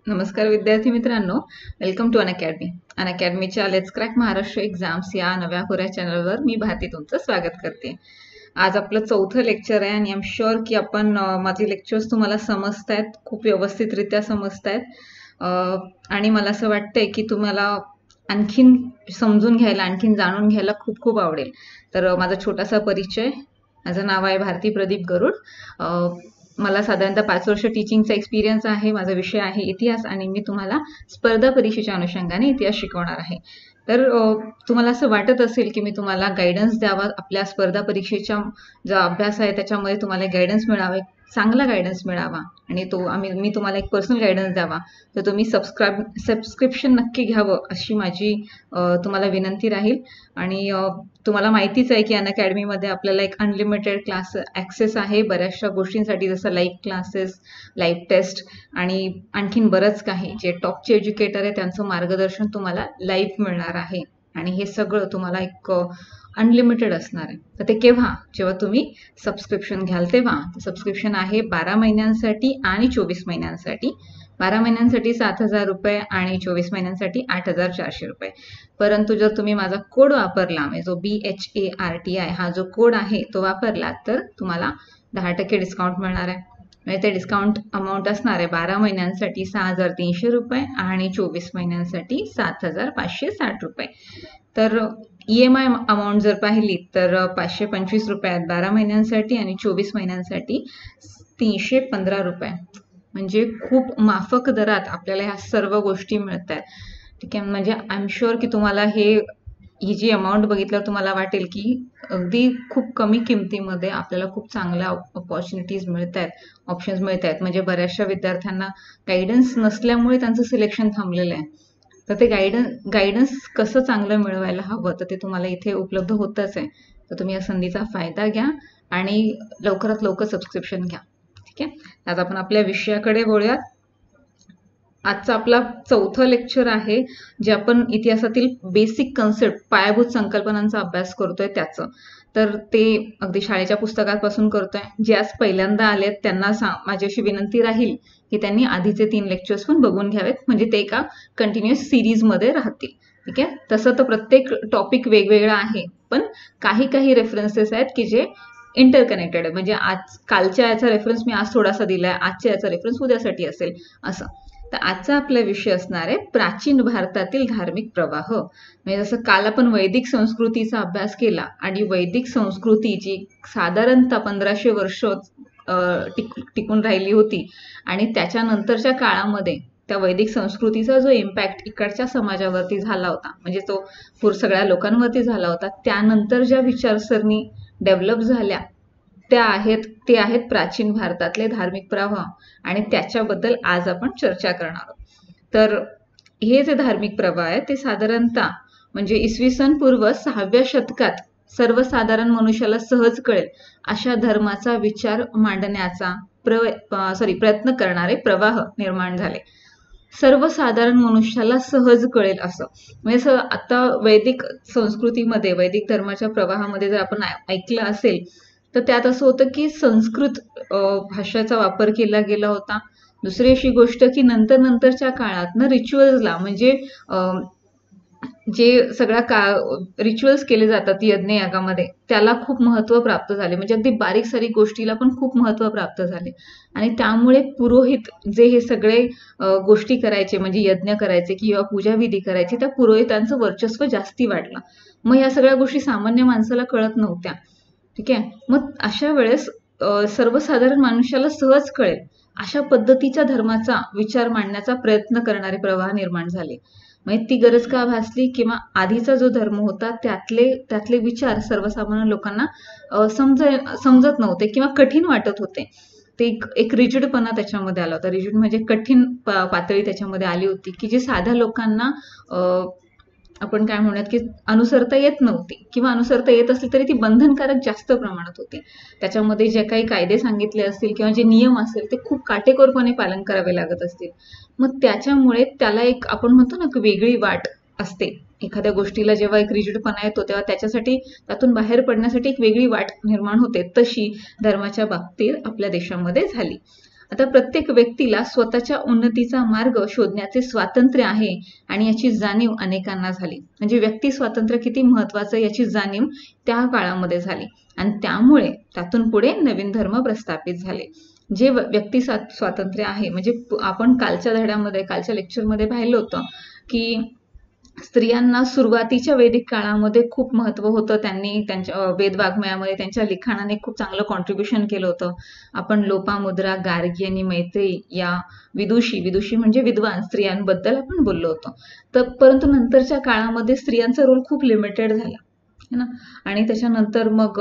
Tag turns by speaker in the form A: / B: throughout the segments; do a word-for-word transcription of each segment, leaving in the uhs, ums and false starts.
A: नमस्कार विद्यार्थी मित्रांनो, वेलकम टू अनअकॅडमी. अनअकॅडमीच्या लेट्स क्रॅक महाराष्ट्र एक्झाम्स या नव्या कोऱ्या चॅनलवर मी भारती तुमचं स्वागत करते. आज आपलं चौथं लेक्चर आहे आणि आय एम शुअर की आपण माझे लेक्चर्स तुम्हाला समजतायत, खूप व्यवस्थितरित्या समजतायत आणि मला असं वाटतंय की तुम्हाला आणखीन समजून घ्यायला, आणखीन जाणून घ्यायला खूप खूप आवडेल. तर माझा छोटासा परिचय, माझं नाव आहे भारती प्रदीप गरुड. मला साधारणतः पाच वर्ष टीचिंगचा एक्सपिरियन्स आहे. माझा विषय आहे इतिहास आणि मी तुम्हाला स्पर्धा परीक्षेच्या अनुषंगाने इतिहास शिकवणार आहे. तर तुम्हाला असं वाटत असेल की मी तुम्हाला गायडन्स द्यावा, आपल्या स्पर्धा परीक्षेचा जो अभ्यास आहे त्याच्यामध्ये तुम्हाला गायडन्स मिळावे, चांगला गायडन्स मिळावा आणि तो आम्ही मी तुम्हाला एक पर्सनल गायडन्स द्यावा, तर तुम्ही सबस्क्राईब सबस्क्रिप्शन नक्की घ्यावं अशी माझी तुम्हाला विनंती राहील. आणि तुम्हाला माहितीच आहे की अनअकॅडमीमध्ये आपल्याला एक अनलिमिटेड क्लास ॲक्सेस आहे बऱ्याचशा गोष्टींसाठी, जसं लाईव्ह क्लासेस, लाईव्ह टेस्ट आणि आणखीन बरंच काही. जे टॉपचे एज्युकेटर आहे त्यांचं मार्गदर्शन तुम्हाला लाईव्ह मिळणार आहे आणि हे सगळं तुम्हाला एक अनलिमिटेड असणार आहे. तर ते केव्हा? जेव्हा तुम्ही सबस्क्रिप्शन घ्याल तेव्हा. सबस्क्रिप्शन आहे बारा महिन्यांसाठी आणि चोवीस महिन्यांसाठी. बारा महिन्यांसाठी सात हजार रुपये आणि चोवीस महिन्यांसाठी आठ हजार चारशे रुपये. परंतु जर तुम्ही माझा कोड वापरला, म्हणजे जो B H A R T I हा जो कोड आहे तो वापरला, तर तुम्हाला दहा टक्के डिस्काउंट मिळणार आहे. म्हणजे ते डिस्काउंट अमाऊंट असणार आहे बारा महिन्यांसाठी सहा हजार तीनशे रुपये आणि चोवीस महिन्यांसाठी सात हजार पाचशे साठ रुपये. तर ई एम आय अमाऊंट जर पाहिली तर पाचशे पंचवीस रुपये आहेत बारा महिन्यांसाठी आणि चोवीस महिन्यांसाठी तीनशे पंधरा रुपये. म्हणजे खूप माफक दरात आपल्याला ह्या सर्व गोष्टी मिळत आहेत. ठीक आहे, म्हणजे आय एम शुअर की तुम्हाला हे ही जी अमाऊंट बघितल्यावर तुम्हाला वाटेल की अगदी खूप कमी किमतीमध्ये आपल्याला खूप चांगल्या ऑपॉर्च्युनिटीज मिळत आहेत, ऑप्शन्स मिळत आहेत. म्हणजे बऱ्याचशा विद्यार्थ्यांना गायडन्स नसल्यामुळे त्यांचं सिलेक्शन थांबलेलं आहे. तर ते गायडन्स गायडन्स कसं चांगलं मिळवायला हवं, तर ते तुम्हाला इथे उपलब्ध होतच आहे. तर तुम्ही या संधीचा फायदा घ्या आणि लवकरात लवकर सबस्क्रिप्शन घ्या. ठीक आहे, आज आपण आपल्या विषयाकडे वळूयात. आजचं आपला चौथं लेक्चर आहे, जे आपण इतिहासातील बेसिक कन्सेप्ट, पायाभूत संकल्पनांचा अभ्यास करतोय त्याचं. तर ते अगदी शाळेच्या पुस्तकापासून करतोय. जे आज पहिल्यांदा आलेत त्यांना सा माझी अशी विनंती राहील की त्यांनी आधीचे तीन लेक्चर्स पण बघून घ्यावेत, म्हणजे ते एका कंटिन्युअस सिरीजमध्ये राहतील. ठीक आहे, तसं तर प्रत्येक टॉपिक वेगवेगळा आहे, पण काही काही रेफरन्सेस आहेत की जे इंटरकनेक्टेड आहे. म्हणजे आज कालच्या याचा रेफरन्स मी आज थोडासा दिलाय, आजच्या याचा रेफरन्स उद्यासाठी असेल असं. तर आजचा आपला विषय असणार आहे प्राचीन भारतातील धार्मिक प्रवाह. म्हणजे जसं काल आपण वैदिक संस्कृतीचा अभ्यास केला आणि वैदिक संस्कृती जी साधारणतः पंधराशे वर्ष टिकून राहिली होती आणि त्याच्यानंतरच्या काळामध्ये त्या वैदिक संस्कृतीचा जो इम्पॅक्ट इकडच्या समाजावरती झाला होता, म्हणजे तो पूर सगळ्या लोकांवरती झाला होता, त्यानंतर ज्या विचारसरणी डेव्हलप झाल्या त्या आहेत ते आहेत प्राचीन भारतातले धार्मिक प्रवाह आणि त्याच्याबद्दल आज आपण चर्चा करणार आहोत. तर हे जे धार्मिक प्रवाह आहेत ते साधारणतः म्हणजे इसवी सन पूर्व सहाव्या शतकात सर्वसाधारण मनुष्याला सहज कळेल अशा धर्माचा विचार मांडण्याचा प्र सॉरी प्रयत्न करणारे प्रवाह निर्माण झाले. सर्वसाधारण मनुष्याला सहज कळेल असं, म्हणजे असं आता वैदिक संस्कृतीमध्ये, वैदिक धर्माच्या प्रवाहामध्ये जर आपण ऐकलं असेल तर त्यात असं होतं की संस्कृत भाषेचा वापर केला गेला होता. दुसरी अशी गोष्ट की नंतर नंतरच्या काळात ना रिच्युअल्सला, म्हणजे जे सगळ्या का रिच्युअल्स केले जातात यज्ञ यागामध्ये, त्याला खूप महत्त्व प्राप्त झाले. म्हणजे अगदी बारीक सारीक गोष्टीला पण खूप महत्त्व प्राप्त झाले आणि त्यामुळे पुरोहित जे हे सगळे गोष्टी करायचे, म्हणजे यज्ञ करायचे किंवा पूजाविधी करायचे, त्या पुरोहितांचं वर्चस्व जास्ती वाढलं. मग या सगळ्या गोष्टी सामान्य माणसाला कळत नव्हत्या. ठीक आहे, मग अशा वेळेस सर्वसाधारण मनुष्याला सहज कळेल अशा पद्धतीच्या धर्माचा विचार मांडण्याचा प्रयत्न करणारे प्रवाह निर्माण झाले. म्हणजे ती गरज का भासली, किंवा आधीचा जो धर्म होता त्यातले त्यातले विचार सर्वसामान्य लोकांना समज समजत नव्हते किंवा कठीण वाटत होते. ते एक एक रिजिडपणा त्याच्यामध्ये आला होता. रिजिड म्हणजे कठीण पातळी त्याच्यामध्ये आली होती की जी साध्या लोकांना आपण काय म्हणूयात की अनुसरता येत नव्हती, किंवा अनुसरता येत असली तरी ती बंधनकारक जास्त प्रमाणात होती. त्याच्यामध्ये जे काही कायदे सांगितले असतील किंवा जे नियम असतील ते खूप काटेकोरपणे पालन करावे लागत असतील. मग त्याच्यामुळे त्याला एक आपण म्हणतो ना वेगळी वाट असते. एखाद्या गोष्टीला जेव्हा एक रिजिडपणा येतो तेव्हा त्याच्यासाठी, त्यातून बाहेर पडण्यासाठी एक वेगळी वाट निर्माण होते. तशी धर्माच्या बाबतीत आपल्या देशामध्ये झाली. आता प्रत्येक व्यक्तीला स्वतःच्या उन्नतीचा मार्ग शोधण्याचे स्वातंत्र्य आहे आणि याची जाणीव अनेकांना झाली. म्हणजे व्यक्ती स्वातंत्र्य किती महत्वाचं याची जाणीव त्या काळामध्ये झाली आणि त्यामुळे त्यातून पुढे नवीन धर्म प्रस्थापित झाले. जे व्यक्ती स्वातंत्र्य आहे म्हणजे आपण कालच्या धड्यामध्ये कालच्या लेक्चरमध्ये पाहिलं होतं की स्त्रियांना सुरुवातीच्या वैदिक काळामध्ये खूप महत्व होतं. त्यांनी त्यांच्या वेद वाङ्मयामध्ये त्यांच्या लिखाणाने खूप चांगलं कॉन्ट्रीब्युशन केलं होतं. आपण लोपामुद्रा, गार्गी आणि मैत्रेयी या विदुषी विदुषी म्हणजे विद्वान स्त्रियांबद्दल आपण बोललो होतो. तर परंतु नंतरच्या काळामध्ये स्त्रियांचा रोल खूप लिमिटेड झाला है ना. आणि त्याच्यानंतर मग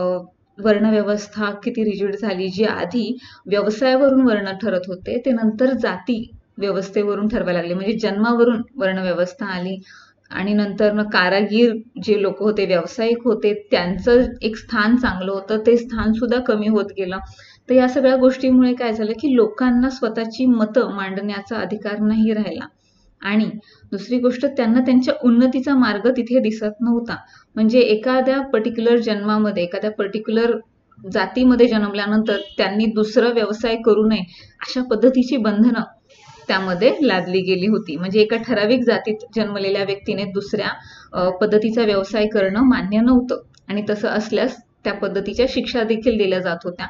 A: वर्णव्यवस्था किती रिजिड झाली. जी आधी व्यवसायावरून वर्ण ठरत होते ते नंतर जाती व्यवस्थेवरून ठरवायला लागले. म्हणजे जन्मावरून वर्णव्यवस्था आली आणि नंतर मग कारागीर जे लोक होते व्यावसायिक होते त्यांचं एक स्थान चांगलं होतं ते स्थान सुद्धा कमी होत गेलं. तर या सगळ्या गोष्टीमुळे काय झालं की लोकांना स्वतःची मतं मांडण्याचा अधिकार नाही राहिला आणि दुसरी गोष्ट त्यांना त्यांच्या उन्नतीचा मार्ग तिथे दिसत नव्हता. म्हणजे एखाद्या पर्टिक्युलर जन्मामध्ये एखाद्या पर्टिक्युलर जातीमध्ये जन्मल्यानंतर त्यांनी दुसरा व्यवसाय करू नये अशा पद्धतीची बंधनं त्यामध्ये लादली गेली होती. म्हणजे एका ठराविक जातीत जन्मलेल्या व्यक्तीने दुसऱ्या पद्धतीचा व्यवसाय करणं मान्य नव्हतं आणि तसं असल्यास त्या पद्धतीच्या शिक्षा देखील दिल्या जात होत्या.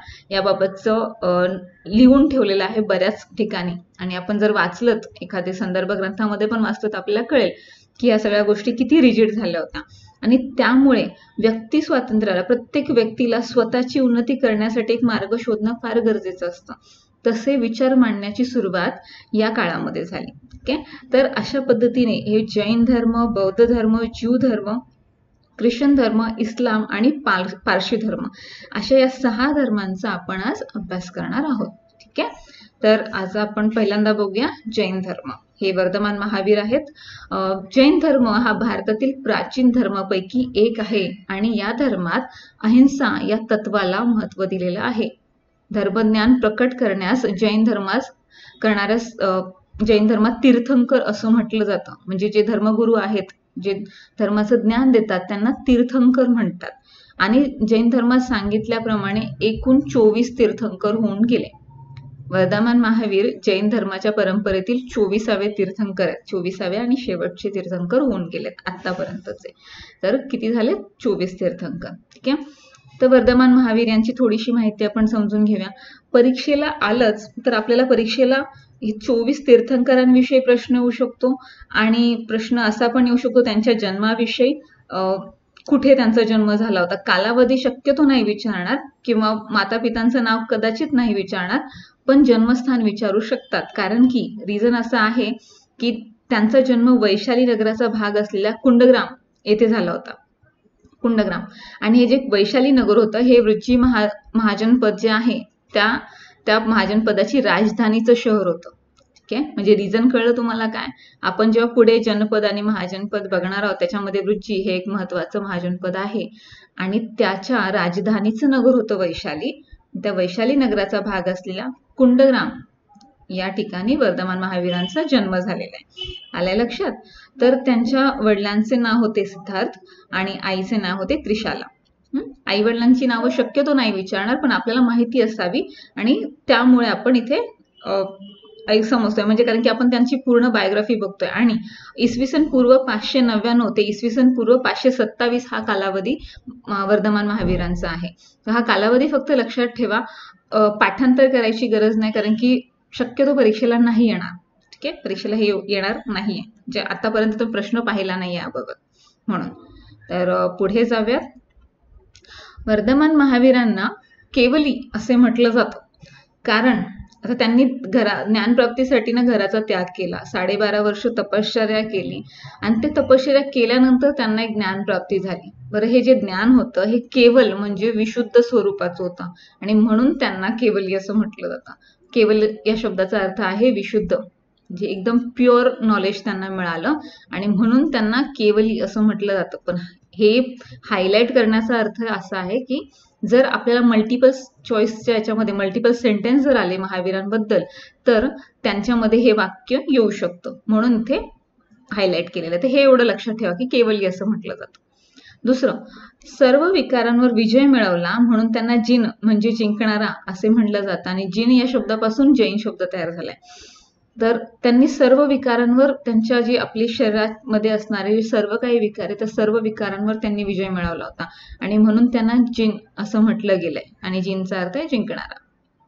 A: याबाबतचं लिहून ठेवलेलं आहे बऱ्याच ठिकाणी आणि आपण जर वाचलं एखाद्या संदर्भ ग्रंथामध्ये पण वाचलं तर आपल्याला कळेल की या सगळ्या गोष्टी किती रिजिड झाल्या होत्या. आणि त्यामुळे व्यक्ती स्वातंत्र्याला प्रत्येक व्यक्तीला स्वतःची उन्नती करण्यासाठी एक मार्ग शोधणं फार गरजेचं असतं. तसे विचार मांडण्याची सुरुवात या काळामध्ये झाली. ओके, तर अशा पद्धतीने हे जैन धर्म, बौद्ध धर्म, ज्यू धर्म, ख्रिश्चन धर्म, इस्लाम आणि पारशी धर्म अशा या सहा धर्मांचा आपण आज अभ्यास करणार आहोत. ठीक आहे, तर आज आपण पहिल्यांदा बघूया जैन धर्म. हे वर्धमान महावीर आहेत. जैन धर्म हा भारतातील प्राचीन धर्मापैकी एक आहे आणि या धर्मात अहिंसा या तत्वाला महत्त्व दिलेलं आहे. धर्मज्ञान प्रकट करण्यास जैन धर्मास करणाऱ्यास जैन धर्मात तीर्थंकर असं म्हटलं जातं. म्हणजे जे धर्मगुरू आहेत जे धर्माचं ज्ञान देतात त्यांना तीर्थंकर म्हणतात. आणि जैन धर्मात सांगितल्याप्रमाणे एकूण चोवीस तीर्थंकर होऊन गेले. वर्धमान महावीर जैन धर्माच्या परंपरेतील चोवीसावे तीर्थंकर आहेत. चोवीसावे आणि शेवटचे तीर्थंकर होऊन गेलेत आतापर्यंतचे. तर किती झाले? चोवीस तीर्थंकर. ठीक आहे, तर वर्धमान महावीर यांची थोडीशी माहिती आपण समजून घेऊया. परीक्षेला आलंच तर आपल्याला परीक्षेला चोवीस तीर्थंकरांविषयी प्रश्न येऊ शकतो आणि प्रश्न असा पण येऊ शकतो त्यांच्या जन्माविषयी, कुठे त्यांचा जन्म झाला होता. कालावधी शक्यतो नाही विचारणार किंवा माता पितांचं नाव कदाचित नाही विचारणार, पण जन्मस्थान विचारू शकतात. कारण की रिझन असं आहे की त्यांचा जन्म वैशाली नगराचा भाग असलेल्या कुंडग्राम येथे झाला होता. कुंडग्राम आणि हे जे वैशाली नगर होतं हे वृज्जी महा महाजनपद जे आहे त्या त्या महाजनपदाची राजधानीचं शहर होतं. ठीक आहे, म्हणजे रिझन कळलं तुम्हाला काय. आपण जेव्हा पुढे जनपद आणि महाजनपद बघणार आहोत त्याच्यामध्ये वृज्जी हे एक महत्वाचं महाजनपद आहे आणि त्याच्या राजधानीचं नगर होतं वैशाली. त्या वैशाली नगराचा भाग असलेला कुंडग्राम या ठिकाणी वर्धमान महावीरांचा जन्म झालेला आहे. आल्या लक्षात. तर त्यांच्या वडिलांचे नाव होते सिद्धार्थ आणि आईचे नाव होते त्रिशाला. आई वडिलांची नावं शक्यतो नाही विचारणार पण आपल्याला माहिती असावी आणि त्यामुळे आपण इथे समजतोय. म्हणजे कारण की आपण त्यांची पूर्ण बायोग्राफी बघतोय आणि इसवी सन पूर्व पाचशे नव्याण्णव ते इसवी सन पूर्व पाचशे सत्तावीस हा कालावधी वर्धमान महावीरांचा आहे. तर हा कालावधी फक्त लक्षात ठेवा. पाठांतर करायची गरज नाही कारण की शक्यतो परीक्षेला नाही येणार. ठीक आहे, परीक्षेला हे येणार नाहीये जे आतापर्यंत तो प्रश्न पाहिला नाही याबाबत म्हणून. तर पुढे जाऊयात. वर्धमान महावीरांना केवली असे म्हटलं जातं कारण आता त्यांनी घरा ज्ञानप्राप्तीसाठी ना घराचा त्याग केला. साडेबारा वर्ष तपश्चर्या केली आणि ते तपश्चर्या केल्यानंतर त्यांना एक ज्ञानप्राप्ती झाली. बरं, हे जे ज्ञान होतं हे केवल म्हणजे विशुद्ध स्वरूपाचं होतं आणि म्हणून त्यांना केवली असं म्हटलं जातं. केवल या शब्दाचा अर्थ आहे विशुद्ध, म्हणजे एकदम प्युअर नॉलेज त्यांना मिळालं आणि म्हणून त्यांना केवली असं म्हटलं जातं. पण हे हायलाइट करण्याचा अर्थ असा आहे की जर आपल्याला मल्टिपल चॉईसच्या याच्यामध्ये मल्टिपल सेंटेन्स जर आले महावीरांबद्दल तर त्यांच्यामध्ये हे वाक्य येऊ शकतं म्हणून इथे हायलाइट केलेलं. तर हे एवढं लक्षात ठेवा की केवली असं म्हटलं जातं. दुसरं, सर्व विकारांवर विजय मिळवला म्हणून त्यांना जिन म्हणजे जिंकणारा असे म्हणलं जातं आणि जिन या शब्दापासून जैन शब्द तयार झालाय. तर त्यांनी सर्व विकारांवर, त्यांच्या जी आपली शरीरामध्ये असणारे सर्व काही विकार आहे त्या सर्व विकारांवर त्यांनी विजय मिळवला होता आणि म्हणून त्यांना जिन असं म्हटलं गेलंय आणि जिनचा अर्थ आहे जिंकणारा.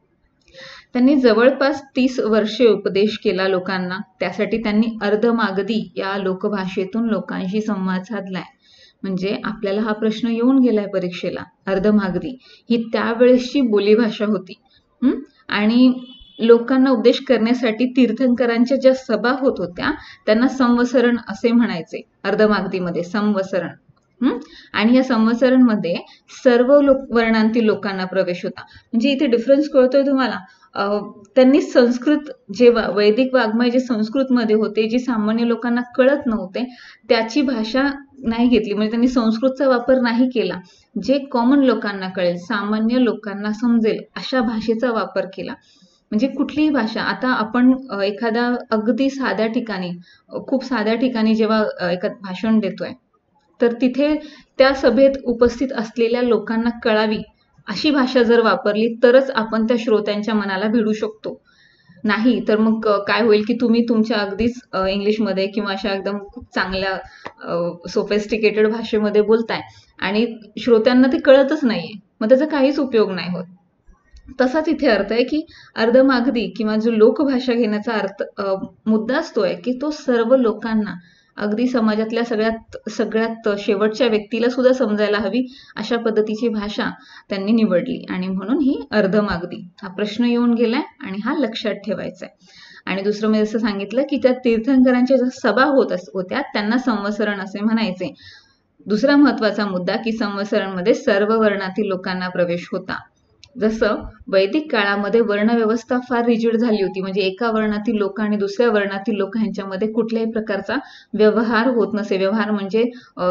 A: त्यांनी जवळपास तीस वर्षे उपदेश केला लोकांना. त्यासाठी त्यांनी अर्धमागधी या लोकभाषेतून लोकांशी संवाद साधलाय. म्हणजे आपल्याला हा प्रश्न येऊन गेलाय परीक्षेला, अर्धमागधी ही त्यावेळेसची बोलीभाषा होती. हम्म आणि लोकांना उपदेश करण्यासाठी तीर्थंकरांच्या ज्या सभा होत होत्या त्यांना संवसरण असे म्हणायचे. अर्धमागधीमध्ये संवसरण. हम्म आणि या संवसरणमध्ये सर्व लोक वर्णांतील लोकांना प्रवेश होता. म्हणजे इथे डिफरन्स कळतोय तुम्हाला. त्यांनी संस्कृत, जे वैदिक वाङ्मय जे संस्कृतमध्ये होते, जे सामान्य लोकांना कळत नव्हते त्याची भाषा नाही घेतली. म्हणजे त्यांनी संस्कृतचा वापर नाही केला. जे कॉमन लोकांना कळेल, सामान्य लोकांना समजेल अशा भाषेचा वापर केला. म्हणजे कुठलीही भाषा, आता आपण एखाद्या अगदी साध्या ठिकाणी, खूप साध्या ठिकाणी जेव्हा एखाद भाषण देतोय तर तिथे त्या सभेत उपस्थित असलेल्या लोकांना कळावी अशी भाषा जर वापरली तरच आपण त्या श्रोत्यांच्या मनाला भिडू शकतो. नाही तर मग काय होईल की तुम्ही तुमच्या अगदीच इंग्लिशमध्ये किंवा अशा एकदम खूप चांगल्या सोफिस्टिकेटेड भाषेमध्ये बोलताय आणि श्रोत्यांना ते कळतच नाहीये, मग त्याचा काहीच उपयोग नाही होत. तसाच इथे अर्थ आहे की अर्धमागधी किंवा जो लोकभाषा घेण्याचा अर्थ मुद्दा असतो आहे की तो सर्व लोकांना, अगदी समाजातल्या सगळ्यात सगळ्यात शेवटच्या व्यक्तीला सुद्धा समजायला हवी अशा पद्धतीची भाषा त्यांनी निवडली आणि म्हणून ही अर्धमागधी. हा प्रश्न येऊन गेलाय आणि हा लक्षात ठेवायचा आहे. आणि दुसरं मी जसं सांगितलं की त्या तीर्थंकरांच्या ज्या सभा होत होत्या त्यांना संवसरण असे म्हणायचे. दुसरा महत्वाचा मुद्दा की संवसरणमध्ये सर्व वर्णातील लोकांना प्रवेश होता. जसं वैदिक काळामध्ये वर्णव्यवस्था फार रिजिड झाली होती. म्हणजे एका वर्णातील लोक आणि दुसऱ्या वर्णातील लोक ह्यांच्यामध्ये कुठल्याही प्रकारचा व्यवहार होत नसे. व्यवहार म्हणजे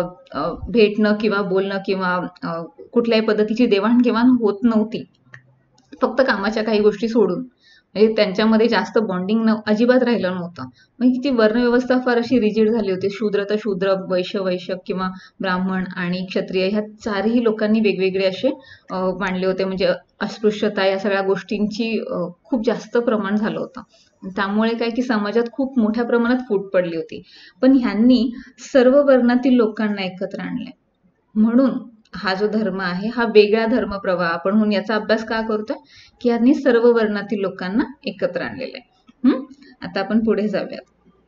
A: भेटणं किंवा बोलणं किंवा कुठल्याही पद्धतीची देवाणघेवाण होत नव्हती, फक्त कामाच्या काही गोष्टी सोडून. म्हणजे त्यांच्यामध्ये जास्त बॉन्डिंग न अजिबात राहिलं नव्हतं. म्हणजे ती वर्णव्यवस्था फार अशी रिजिड झाली होती. शूद्र तर शूद्र, वैश्य वैश्य किंवा ब्राह्मण आणि क्षत्रिय ह्या चारही लोकांनी वेगवेगळे असे मांडले होते. म्हणजे अस्पृश्यता या सगळ्या गोष्टींची खूप जास्त प्रमाण झालं होतं. त्यामुळे काय की समाजात खूप मोठ्या प्रमाणात फूट पडली होती. पण ह्यांनी सर्व वर्णातील लोकांना एकत्र आणले. म्हणून हा जो धर्म आहे हा वेगळा धर्म प्रवाह आपण म्हणून याचा अभ्यास का करतोय की यांनी सर्व वर्णातील लोकांना एकत्र आणलेलं आहे. हम्म आता आपण पुढे जाऊयात.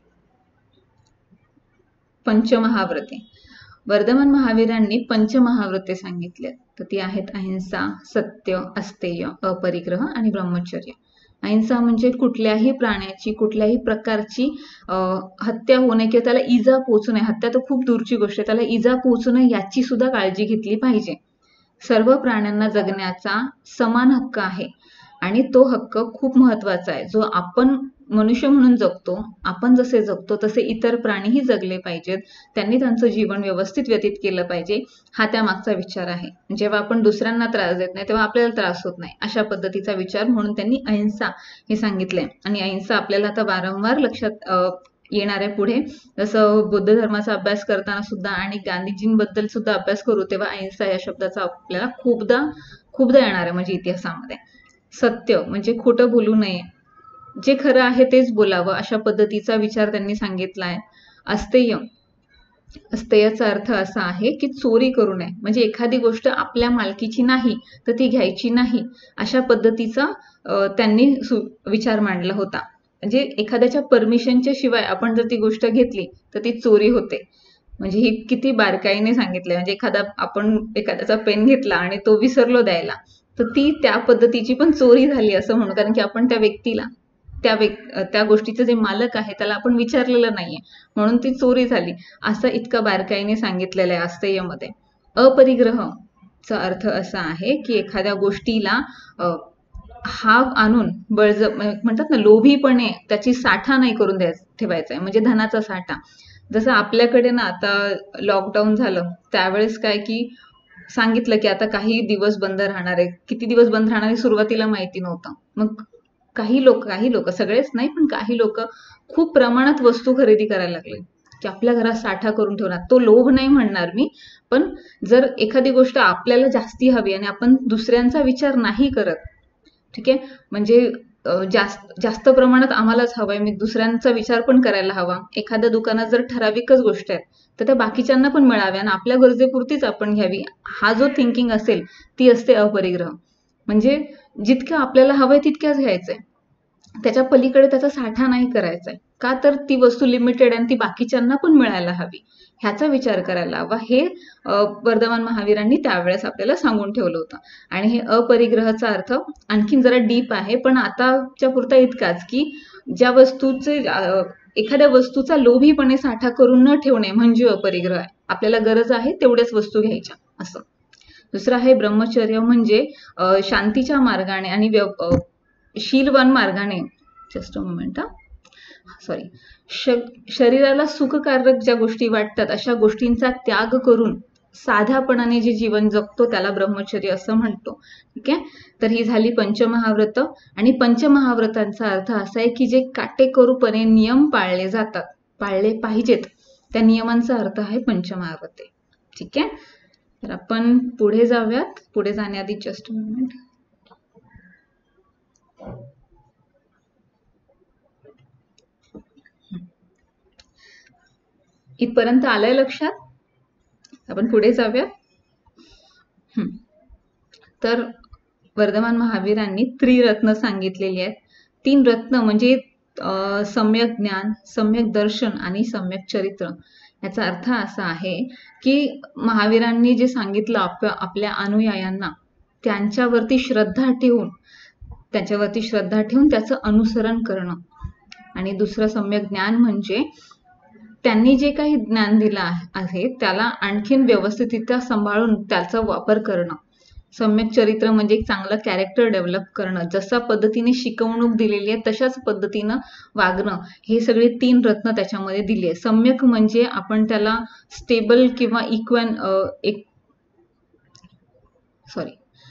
A: पंचमहाव्रते. वर्धमान महावीरांनी पंचमहाव्रते सांगितले. तर ती आहेत अहिंसा, सत्य, अस्तेय, अपरिग्रह आणि ब्रह्मचर्य. अहिंसा म्हणजे कुठल्याही प्राण्याची, कुठल्याही प्रकारची हत्या होणे किंवा त्याला इजा पोहोचू नये. हत्या तर खूप दूरची गोष्ट आहे, त्याला इजा पोहोचू नये याची सुद्धा काळजी घेतली पाहिजे. सर्व प्राण्यांना जगण्याचा समान हक्क आहे आणि तो हक्क खूप महत्वाचा आहे. जो आपण मनुष्य म्हणून जगतो, आपण जसे जगतो तसे इतर प्राणीही जगले पाहिजेत. त्यांनी त्यांचं जीवन व्यवस्थित व्यतीत केलं पाहिजे, हा त्यामागचा विचार आहे. जेव्हा आपण दुसऱ्यांना त्रास देत नाही तेव्हा आपल्याला त्रास होत नाही, अशा पद्धतीचा विचार म्हणून त्यांनी अहिंसा हे सांगितलंय. आणि अहिंसा आपल्याला आता वारंवार लक्षात येणार आहे पुढे. जसं बुद्ध धर्माचा अभ्यास करताना सुद्धा आणि गांधीजींबद्दल सुद्धा अभ्यास करू तेव्हा अहिंसा या शब्दाचा आपल्याला खूपदा खूपदा येणार आहे म्हणजे इतिहासामध्ये. सत्य म्हणजे खोटं बोलू नये, जे खरं आहे तेच बोलावं, अशा पद्धतीचा विचार त्यांनी सांगितलाय. अस्तेय, अस्तेयचा अर्थ असा आहे की चोरी करू नये. म्हणजे एखादी गोष्ट आपल्या मालकीची नाही तर ती घ्यायची नाही, अशा पद्धतीचा त्यांनी विचार मांडला होता. म्हणजे एखाद्याच्या परमिशनच्या शिवाय आपण जर ती गोष्ट घेतली तर ती चोरी होते. म्हणजे ही किती बारकाईने सांगितलंय. म्हणजे एखादा आपण एखाद्याचा पेन घेतला आणि तो विसरलो द्यायला तर ती त्या पद्धतीची पण चोरी झाली असं म्हणू. कारण की आपण त्या व्यक्तीला, त्या व्यक् त्या गोष्टीचे जे मालक आहे त्याला आपण विचारलेलं नाहीये, म्हणून ती चोरी झाली, असं इतकं बारकाईने सांगितलेलं आहे अस्तेयमध्ये. अपरिग्रहचा अर्थ असा आहे की एखाद्या गोष्टीला हाव आणून बळज म्हणतात ना, लोभीपणे त्याची साठा नाही करून द्याय ठेवायचा आहे. म्हणजे धनाचा साठा. जसं आपल्याकडे ना आता लॉकडाऊन झालं त्यावेळेस काय की सांगितलं की आता काही दिवस बंद राहणार आहे. किती दिवस बंद राहणार आहे सुरुवातीला माहिती नव्हतं. मग काही लोक काही लोक सगळेच नाही पण काही लोक खूप प्रमाणात वस्तू खरेदी करायला लागले की आपल्या घरात साठा करून ठेवणार. तो लोभ नाही म्हणणार मी, पण जर एखादी गोष्ट आपल्याला जास्ती हवी आणि आपण दुसऱ्यांचा विचार नाही करत, ठीक आहे, म्हणजे जास्त जास्त प्रमाणात आम्हालाच हवंय, मी दुसऱ्यांचा विचार पण करायला हवा. एखाद्या दुकानात जर ठराविकच गोष्ट आहेत तर त्या बाकीच्यांना पण मिळाव्या आणि आपल्या गरजेपुरतीच आपण घ्यावी, हा जो थिंकिंग असेल ती असते अपरिग्रह. म्हणजे जितकं आपल्याला हवंय तितक्याच घ्यायचंय, त्याच्या पलीकडे त्याचा साठा नाही करायचाय. का तर ती वस्तू लिमिटेड आणि ती बाकीच्यांना पण मिळायला हवी, ह्याचा विचार करायला हवा. हे वर्धमान महावीरांनी त्यावेळेस आपल्याला सांगून ठेवलं होतं. आणि हे अपरिग्रहाचा अर्थ आणखीन जरा डीप आहे, पण आताच्या पुरता इतकाच की ज्या वस्तूचे एखाद्या वस्तूचा लोभीपणे साठा करून न ठेवणे म्हणजे अपरिग्रह आहे. आपल्याला गरज आहे तेवढ्याच वस्तू घ्यायच्या असं. दुसरं आहे ब्रह्मचर्य, म्हणजे शांतीच्या मार्गाने आणि शीलवान मार्गाने, जस्ट अ मोमेंट हा सॉरी शरीराला सुखकारक ज्या गोष्टी वाटतात अशा गोष्टींचा त्याग करून साध्यापणाने जे जीवन जगतो त्याला ब्रह्मचर्य असं म्हणतो. ठीक आहे, तर ही झाली पंचमहाव्रत. आणि पंचमहाव्रतांचा अर्थ असा आहे की जे काटेकोरपणे नियम पाळले जातात, पाळले पाहिजेत, त्या नियमांचा अर्थ आहे पंचमहाव्रते. ठीक आहे, तर आपण पुढे जाऊयात. पुढे जाण्याआधी जस्ट मोमेंट, इथपर्यंत आलंय लक्षात? आपण पुढे जाऊया. तर वर्धमान महावीरांनी त्रिरत्न सांगितलेली आहेत. तीन रत्न म्हणजे सम्यक ज्ञान, सम्यक दर्शन आणि सम्यक चरित्र. याचा अर्थ असा आहे की महावीरांनी जे सांगितलं आप आपल्या अनुयायांना त्यांच्यावरती श्रद्धा ठेवून त्याच्यावरती श्रद्धा ठेवून त्याचं अनुसरण करणं. आणि दुसरं सम्यक ज्ञान म्हणजे त्यांनी जे काही ज्ञान दिलं आहे त्याला आणखीन व्यवस्थितरित्या सांभाळून त्याचा वापर करणं. सम्यक चरित्र म्हणजे एक चांगलं कॅरेक्टर डेव्हलप करणं, जशा पद्धतीने शिकवणूक दिलेली आहे तशाच पद्धतीनं वागणं. हे सगळे तीन रत्न त्याच्यामध्ये दिली आहे. सम्यक म्हणजे आपण त्याला स्टेबल किंवा इक्वन एक सॉरी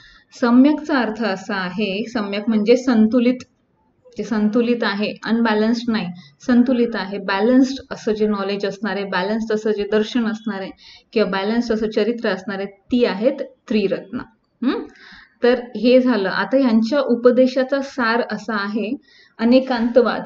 A: सम्यकचा अर्थ असा आहे, सम्यक म्हणजे संतुलित, जे संतुलित आहे, अनबॅलन्स्ड नाही, संतुलित आहे, बॅलन्स्ड असं जे नॉलेज असणार आहे, बॅलन्स्ड असं जे दर्शन असणार आहे किंवा बॅलन्स्ड असं चरित्र असणार आहे, ती आहेत त्रिरत्न. हम्म तर हे झालं. आता यांच्या उपदेशाचा सार असा आहे अनेकांतवाद.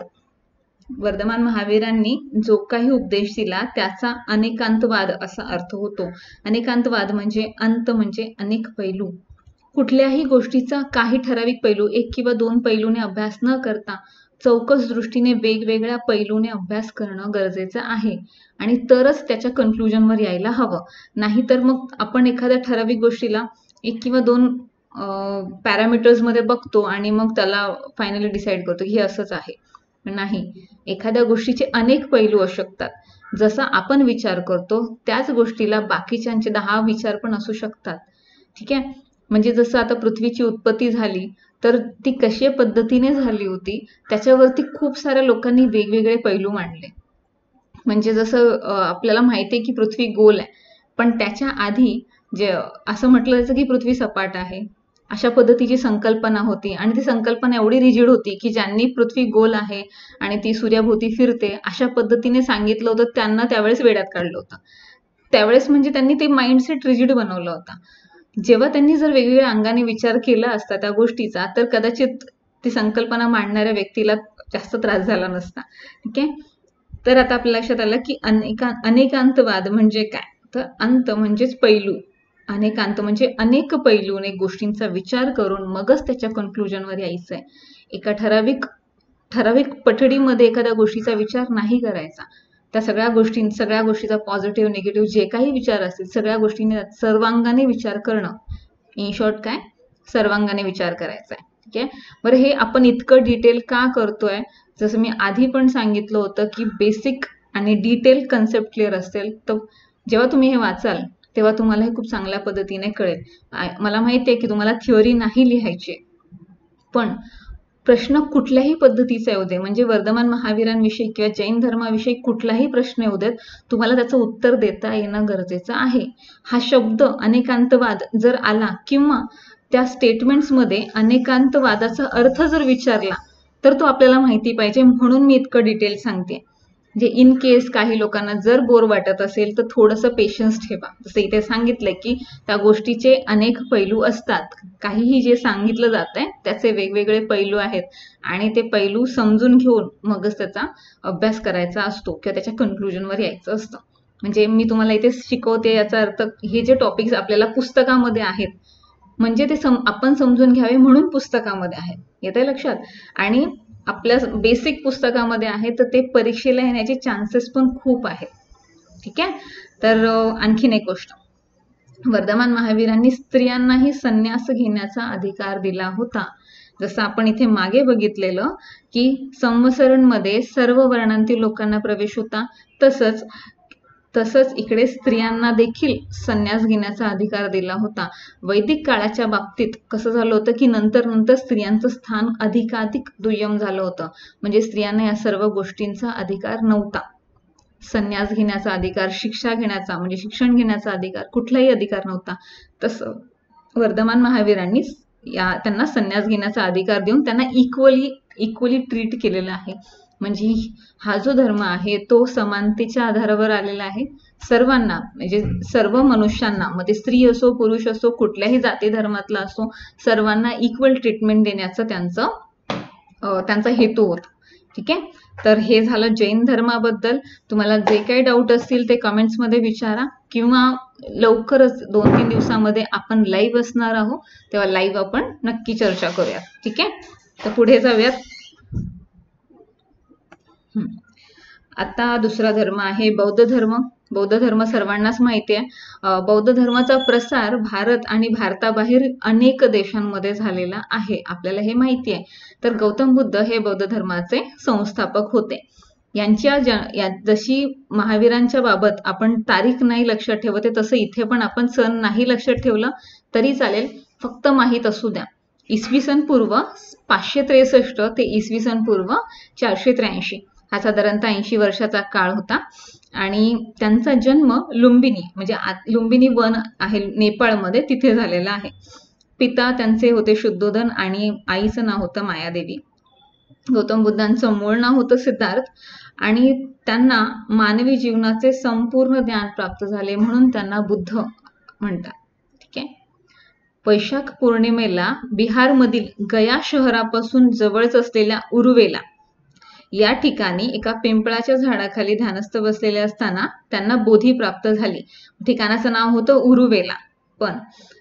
A: वर्धमान महावीरांनी जो काही उपदेश दिला त्याचा अनेकांतवाद असा अर्थ होतो. अनेकांतवाद म्हणजे अंत म्हणजे अनेक पैलू. कुठल्याही गोष्टीचा काही ठराविक पैलू, एक किंवा दोन पैलूने अभ्यास न करता चौकस दृष्टीने वेगवेगळ्या पैलूने अभ्यास करणं गरजेचं आहे आणि तरच त्याच्या कन्क्लुजनवर यायला हवं. नाहीतर मग आपण एखाद्या ठराविक गोष्टीला एक किंवा दोन पॅरामीटर्समध्ये बघतो आणि मग त्याला फायनली डिसाईड करतो हे असंच आहे. नाही, एखाद्या गोष्टीचे अनेक पैलू असू शकतात. जसा आपण विचार करतो त्याच गोष्टीला बाकीच्यांचे दहा विचार पण असू शकतात. ठीक आहे, म्हणजे जसं आता पृथ्वीची उत्पत्ती झाली तर ती कशा पद्धतीने झाली होती त्याच्यावरती खूप साऱ्या लोकांनी वेगवेगळे पैलू मांडले. म्हणजे जसं आपल्याला माहिती आहे की पृथ्वी गोल आहे, पण त्याच्या आधी जे असं म्हटलं जायचं की पृथ्वी सपाट आहे, अशा पद्धतीची संकल्पना होती. आणि ती संकल्पना एवढी रिजिड होती की ज्यांनी पृथ्वी गोल आहे आणि ती सूर्याभोवती फिरते अशा पद्धतीने सांगितलं होतं त्यांना त्यावेळेस वेड्यात काढलं होतं. त्यावेळेस म्हणजे त्यांनी ते माइंडसेट रिजिड बनवलं होतं. जेव्हा त्यांनी जर वेगवेगळ्या अंगाने विचार केला असता त्या गोष्टीचा तर कदाचित ती संकल्पना मांडणाऱ्या व्यक्तीला जास्त त्रास झाला नसता. ठीक आहे, तर आता आपल्या लक्षात आलं की अनेका अनेकांतवाद म्हणजे काय, तर अंत म्हणजेच पैलू, अनेकांत म्हणजे अनेक पैलूने गोष्टींचा विचार करून मगच त्याच्या कन्क्लुजनवर यायचं आहे. एका ठराविक ठराविक पठडीमध्ये एखाद्या गोष्टीचा विचार नाही करायचा. त्या सगळ्या गोष्टी सगळ्या गोष्टीचा पॉझिटिव्ह निगेटिव्ह जे काही विचार असतील सगळ्या गोष्टींनी सर्वांगाने विचार करणं. इन शॉर्ट काय, सर्वांगाने विचार करायचा आहे. ठीक आहे, बरं हे आपण इतकं डिटेल का करतोय? जसं मी आधी पण सांगितलं होतं की बेसिक आणि डिटेल कन्सेप्ट क्लिअर असेल तर जेव्हा तुम्ही हे वाचाल तेव्हा तुम्हाला हे खूप चांगल्या पद्धतीने कळेल. मला माहिती आहे की तुम्हाला थिअरी नाही लिहायची, पण प्रश्न कुठल्याही पद्धतीचा येऊ दे, म्हणजे वर्धमान महावीरांविषयी किंवा जैन धर्माविषयी कुठलाही प्रश्न येऊ देत, तुम्हाला त्याचं उत्तर देता येणं गरजेचं आहे. हा शब्द अनेकांतवाद जर आला किंवा त्या स्टेटमेंट्समध्ये अनेकांतवादाचा अर्थ जर विचारला तर तो आपल्याला माहिती पाहिजे, म्हणून मी इतकं डिटेल सांगते. म्हणजे इन केस काही लोकांना जर बोर वाटत असेल तर थोडंसं पेशन्स ठेवा. जसं इथे सांगितलंय की त्या गोष्टीचे अनेक पैलू असतात. काहीही जे सांगितलं जात आहे त्याचे वेगवेगळे पैलू आहेत आणि ते पैलू समजून घेऊन मगच त्याचा अभ्यास करायचा असतो किंवा त्याच्या कन्क्लुजनवर यायचं असतं. म्हणजे मी तुम्हाला इथे शिकवते याचा अर्थ हे जे टॉपिक्स आपल्याला पुस्तकामध्ये आहेत म्हणजे ते सम आपण समजून घ्यावे म्हणून पुस्तकामध्ये आहेत. येत आहे लक्षात? आणि आपल्या बेसिक पुस्तकामध्ये आहे तर ते परीक्षेला येण्याचे चान्सेस पण खूप आहेत. ठीक आहे. तर आणखीन एक गोष्ट, वर्धमान महावीरांनी स्त्रियांनाही संन्यास घेण्याचा अधिकार दिला होता. जसं आपण इथे मागे बघितलेलं की संवसरणमध्ये सर्व वर्णांतील लोकांना प्रवेश होता, तसंच तसंच इकडे स्त्रियांना देखील संन्यास घेण्याचा अधिकार दिला होता. वैदिक काळाच्या बाबतीत कसं झालं होतं की नंतर नंतर स्त्रियांचं स्थान अधिकाधिक दुय्यम झालं होतं. म्हणजे स्त्रियांना या सर्व गोष्टींचा अधिकार नव्हता. संन्यास घेण्याचा अधिकार, शिक्षा घेण्याचा म्हणजे शिक्षण घेण्याचा अधिकार, कुठलाही अधिकार नव्हता. तसं वर्धमान महावीरांनी या त्यांना संन्यास घेण्याचा अधिकार देऊन त्यांना इक्वली इक्वली ट्रीट केलेलं आहे. म्हणजे हा जो धर्म आहे तो समानतेच्या आधारावर आलेला आहे. सर्वांना म्हणजे सर्व मनुष्यांना, मध्ये स्त्री असो पुरुष असो कुठल्याही जाती धर्मातला असो, सर्वांना इक्वल ट्रीटमेंट देण्याचं त्यांचं त्यांचा हेतू होता. ठीक आहे. तर हे झालं जैन धर्माबद्दल. तुम्हाला जे काही डाऊट असतील ते कमेंट्समध्ये विचारा किंवा लवकरच दोन तीन दिवसामध्ये आपण लाईव्ह असणार आहोत तेव्हा लाईव्ह आपण नक्की चर्चा करूया. ठीक आहे. तर पुढे जाऊयात. आता दुसरा धर्म आहे बौद्ध धर्म. बौद्ध धर्म सर्वांनाच माहिती आहे. बौद्ध धर्माचा प्रसार भारत आणि भारताबाहेर अनेक देशांमध्ये झालेला आहे, आपल्याला हे माहिती आहे. तर गौतम बुद्ध हे बौद्ध धर्माचे संस्थापक होते. यांच्या या जशी महावीरांच्या बाबत आपण तारीख नाही लक्षात ठेवते तसं इथे पण आपण सण नाही लक्षात ठेवलं तरी चालेल, फक्त माहीत असू द्या. इसवी सन पूर्व पाचशे त्रेसष्ट ते इसवी सन पूर्व चारशे त्र्याऐंशी हा साधारणतः ऐंशी वर्षाचा काळ होता. आणि त्यांचा जन्म लुंबिनी म्हणजे लुंबिनी वन आहे नेपाळमध्ये, तिथे झालेला आहे. पिता त्यांचे होते शुद्धोधन आणि आईचं नाव होतं मायादेवी. गौतम बुद्धांचं मूळ नाव होतं सिद्धार्थ आणि त्यांना मानवी जीवनाचे संपूर्ण ज्ञान प्राप्त झाले म्हणून त्यांना बुद्ध म्हणतात. ठीक आहे. वैशाख पौर्णिमेला बिहारमधील गया शहरापासून जवळच असलेल्या उरुवेला या ठिकाणी एका पिंपळाच्या झाडाखाली ध्यानस्थ बसलेले असताना त्यांना बोधी प्राप्त झाली. ठिकाणाचं नाव होतं उरुवेला. पण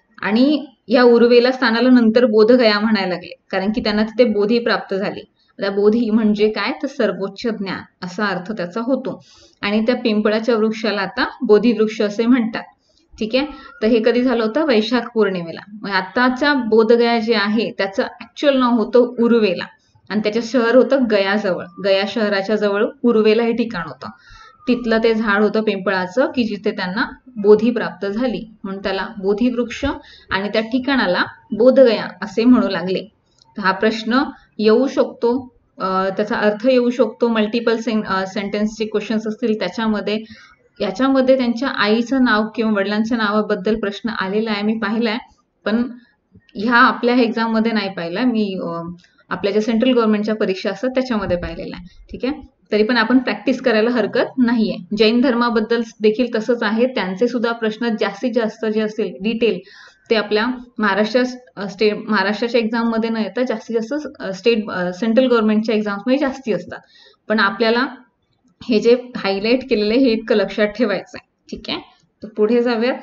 A: आणि या उरुवेला स्थानाला नंतर बोधगया म्हणायला लागले कारण की त्यांना तिथे बोधी प्राप्त झाली. आता बोधी म्हणजे काय तर सर्वोच्च ज्ञान असा अर्थ त्याचा होतो. आणि त्या पिंपळाच्या वृक्षाला आता बोधी वृक्ष असे म्हणतात. ठीक आहे. तर हे कधी झालं होतं? वैशाख पौर्णिमेला. आताच्या बोधगया जे आहे त्याचं ऍक्च्युअल नाव होतं उरुवेला आणि त्याचं शहर होतं गयाजवळ. गया शहराच्या जवळ उरुवेला हे ठिकाण होतं. तिथलं ते झाड होतं पिंपळाचं की जिथे त्यांना बोधी प्राप्त झाली म्हणून त्याला बोधी वृक्ष आणि त्या ठिकाणाला बोधगया असे म्हणू लागले. हा प्रश्न येऊ शकतो, त्याचा अर्थ येऊ शकतो. मल्टिपल सेंटेन्सचे क्वेश्चन्स असतील त्याच्यामध्ये. याच्यामध्ये त्यांच्या आईचं नाव किंवा वडिलांच्या नावाबद्दल प्रश्न आलेला आहे, मी पाहिलाय. पण ह्या आपल्या एक्झाममध्ये नाही पाहिला मी, आपल्या ज्या सेंट्रल गव्हर्नमेंटच्या परीक्षा असतात त्याच्यामध्ये पाहिलेला आहे. ठीक आहे. तरी पण आपण प्रॅक्टिस करायला हरकत नाहीये. जैन धर्माबद्दल देखील तसंच आहे. त्यांचे सुद्धा प्रश्न जास्तीत जास्त जे असतील डिटेल ते आपल्या महाराष्ट्र स्टेट महाराष्ट्राच्या एक्झाममध्ये न येता जास्तीत जास्त स्टेट सेंट्रल गव्हर्नमेंटच्या एक्झाम्समध्ये जास्ती असतात. पण आपल्याला हे जे हायलाइट केलेले हे इतकं लक्षात ठेवायचं आहे. ठीक आहे. तर पुढे जाऊयात.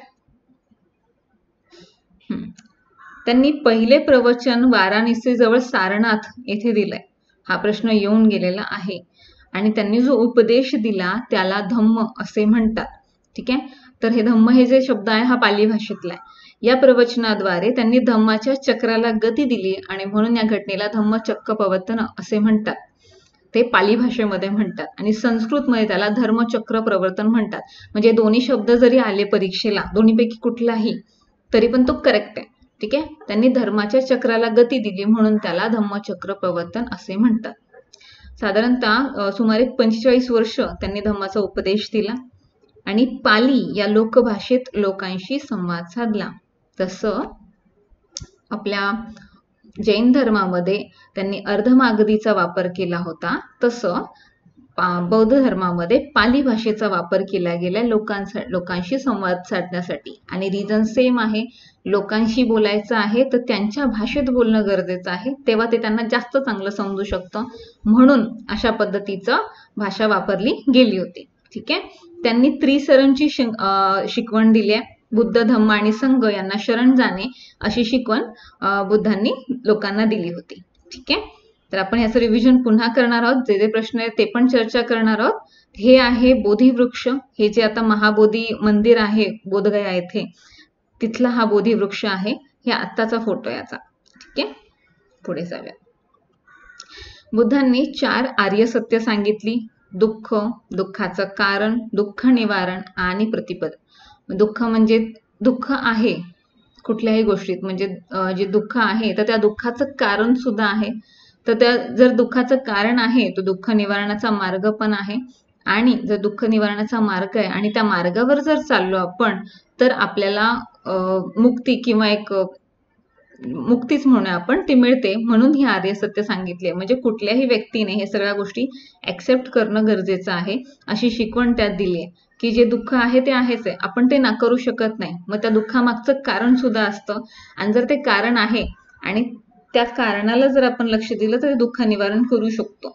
A: त्यांनी पहिले प्रवचन वाराणसी जवळ सारनाथ येथे दिलंय. हा प्रश्न येऊन गेलेला आहे. आणि त्यांनी जो उपदेश दिला त्याला धम्म असे म्हणतात. ठीक आहे. तर हे धम्म हे जे शब्द आहे हा पाली भाषेतला आहे. या प्रवचनाद्वारे त्यांनी धम्माच्या चक्राला गती दिली आणि म्हणून या घटनेला धम्मचक्क प्रवर्तन असे म्हणतात. ते पाली भाषेमध्ये म्हणतात आणि संस्कृतमध्ये त्याला धर्मचक्र प्रवर्तन म्हणतात. म्हणजे दोन्ही शब्द जरी आले परीक्षेला दोन्हीपैकी कुठलाही तरी पण तो करेक्ट आहे. ठीक आहे. त्यांनी धर्माच्या चक्राला गती दिली म्हणून त्याला धम्मचक्र प्रवर्तन असे म्हणतात. साधारणतः सुमारे पंचेचाळीस वर्ष त्यांनी धम्माचा उपदेश दिला आणि पाली या लोकभाषेत लोकांशी संवाद साधला. तसं आपल्या जैन धर्मामध्ये त्यांनी अर्धमागधीचा वापर केला होता. तसं बौद्ध धर्मामध्ये पाली भाषेचा वापर केला गेला लोकांसाठी लोकांशी संवाद साधण्यासाठी आणि रिझन सेम आहे. लोकांशी बोलायचं आहे तर त्यांच्या भाषेत बोलणं गरजेचं आहे, तेव्हा ते त्यांना जास्त चांगलं समजू शकतं, म्हणून अशा पद्धतीचं भाषा वापरली गेली होती. ठीक आहे. त्यांनी त्रिसरणची शिकवण दिली आहे. बुद्ध, धम्म आणि संघ यांना शरण जाणे अशी शिकवण बुद्धांनी लोकांना दिली होती. ठीक आहे. तर आपण याचं रिव्हिजन पुन्हा करणार आहोत. जे जे प्रश्न आहेत ते पण चर्चा करणार आहोत. हे आहे बोधिवृक्ष. हे जे आता महाबोधी मंदिर आहे बोधगया येथे, तिथला हा बोधिवृक्ष आहे. हे आत्ताचा फोटो याचा. ठीक आहे. पुढे जाऊया. बुद्धांनी चार आर्य सत्य सांगितली. दुःख, दुःखाचं कारण, दुःख निवारण आणि प्रतिपद. दुःख म्हणजे दुःख आहे कुठल्याही गोष्टीत, म्हणजे जे दुःख आहे तर त्या दुःखाचं कारण सुद्धा आहे. तर त्या जर दुःखाचं कारण आहे तर दुःख निवारणाचा मार्ग पण आहे. आणि जर दुःख निवारणाचा मार्ग आहे आणि त्या मार्गावर जर चाललो आपण तर आपल्याला मुक्ती किंवा एक मुक्तीच म्हणून आपण ती मिळते. म्हणून ही आर्य सत्य सांगितली. म्हणजे कुठल्याही व्यक्तीने हे सगळ्या गोष्टी ऍक्सेप्ट करणं गरजेचं आहे, अशी शिकवण त्यात दिली आहे. की जे दुःख आहे ते आहेच आहे, आपण ते नाकारू शकत नाही. मग त्या दुःखामागचं कारण सुद्धा असतं आणि जर ते कारण आहे आणि त्या कारणाला जर आपण लक्ष दिलं तर दुःख निवारण करू शकतो.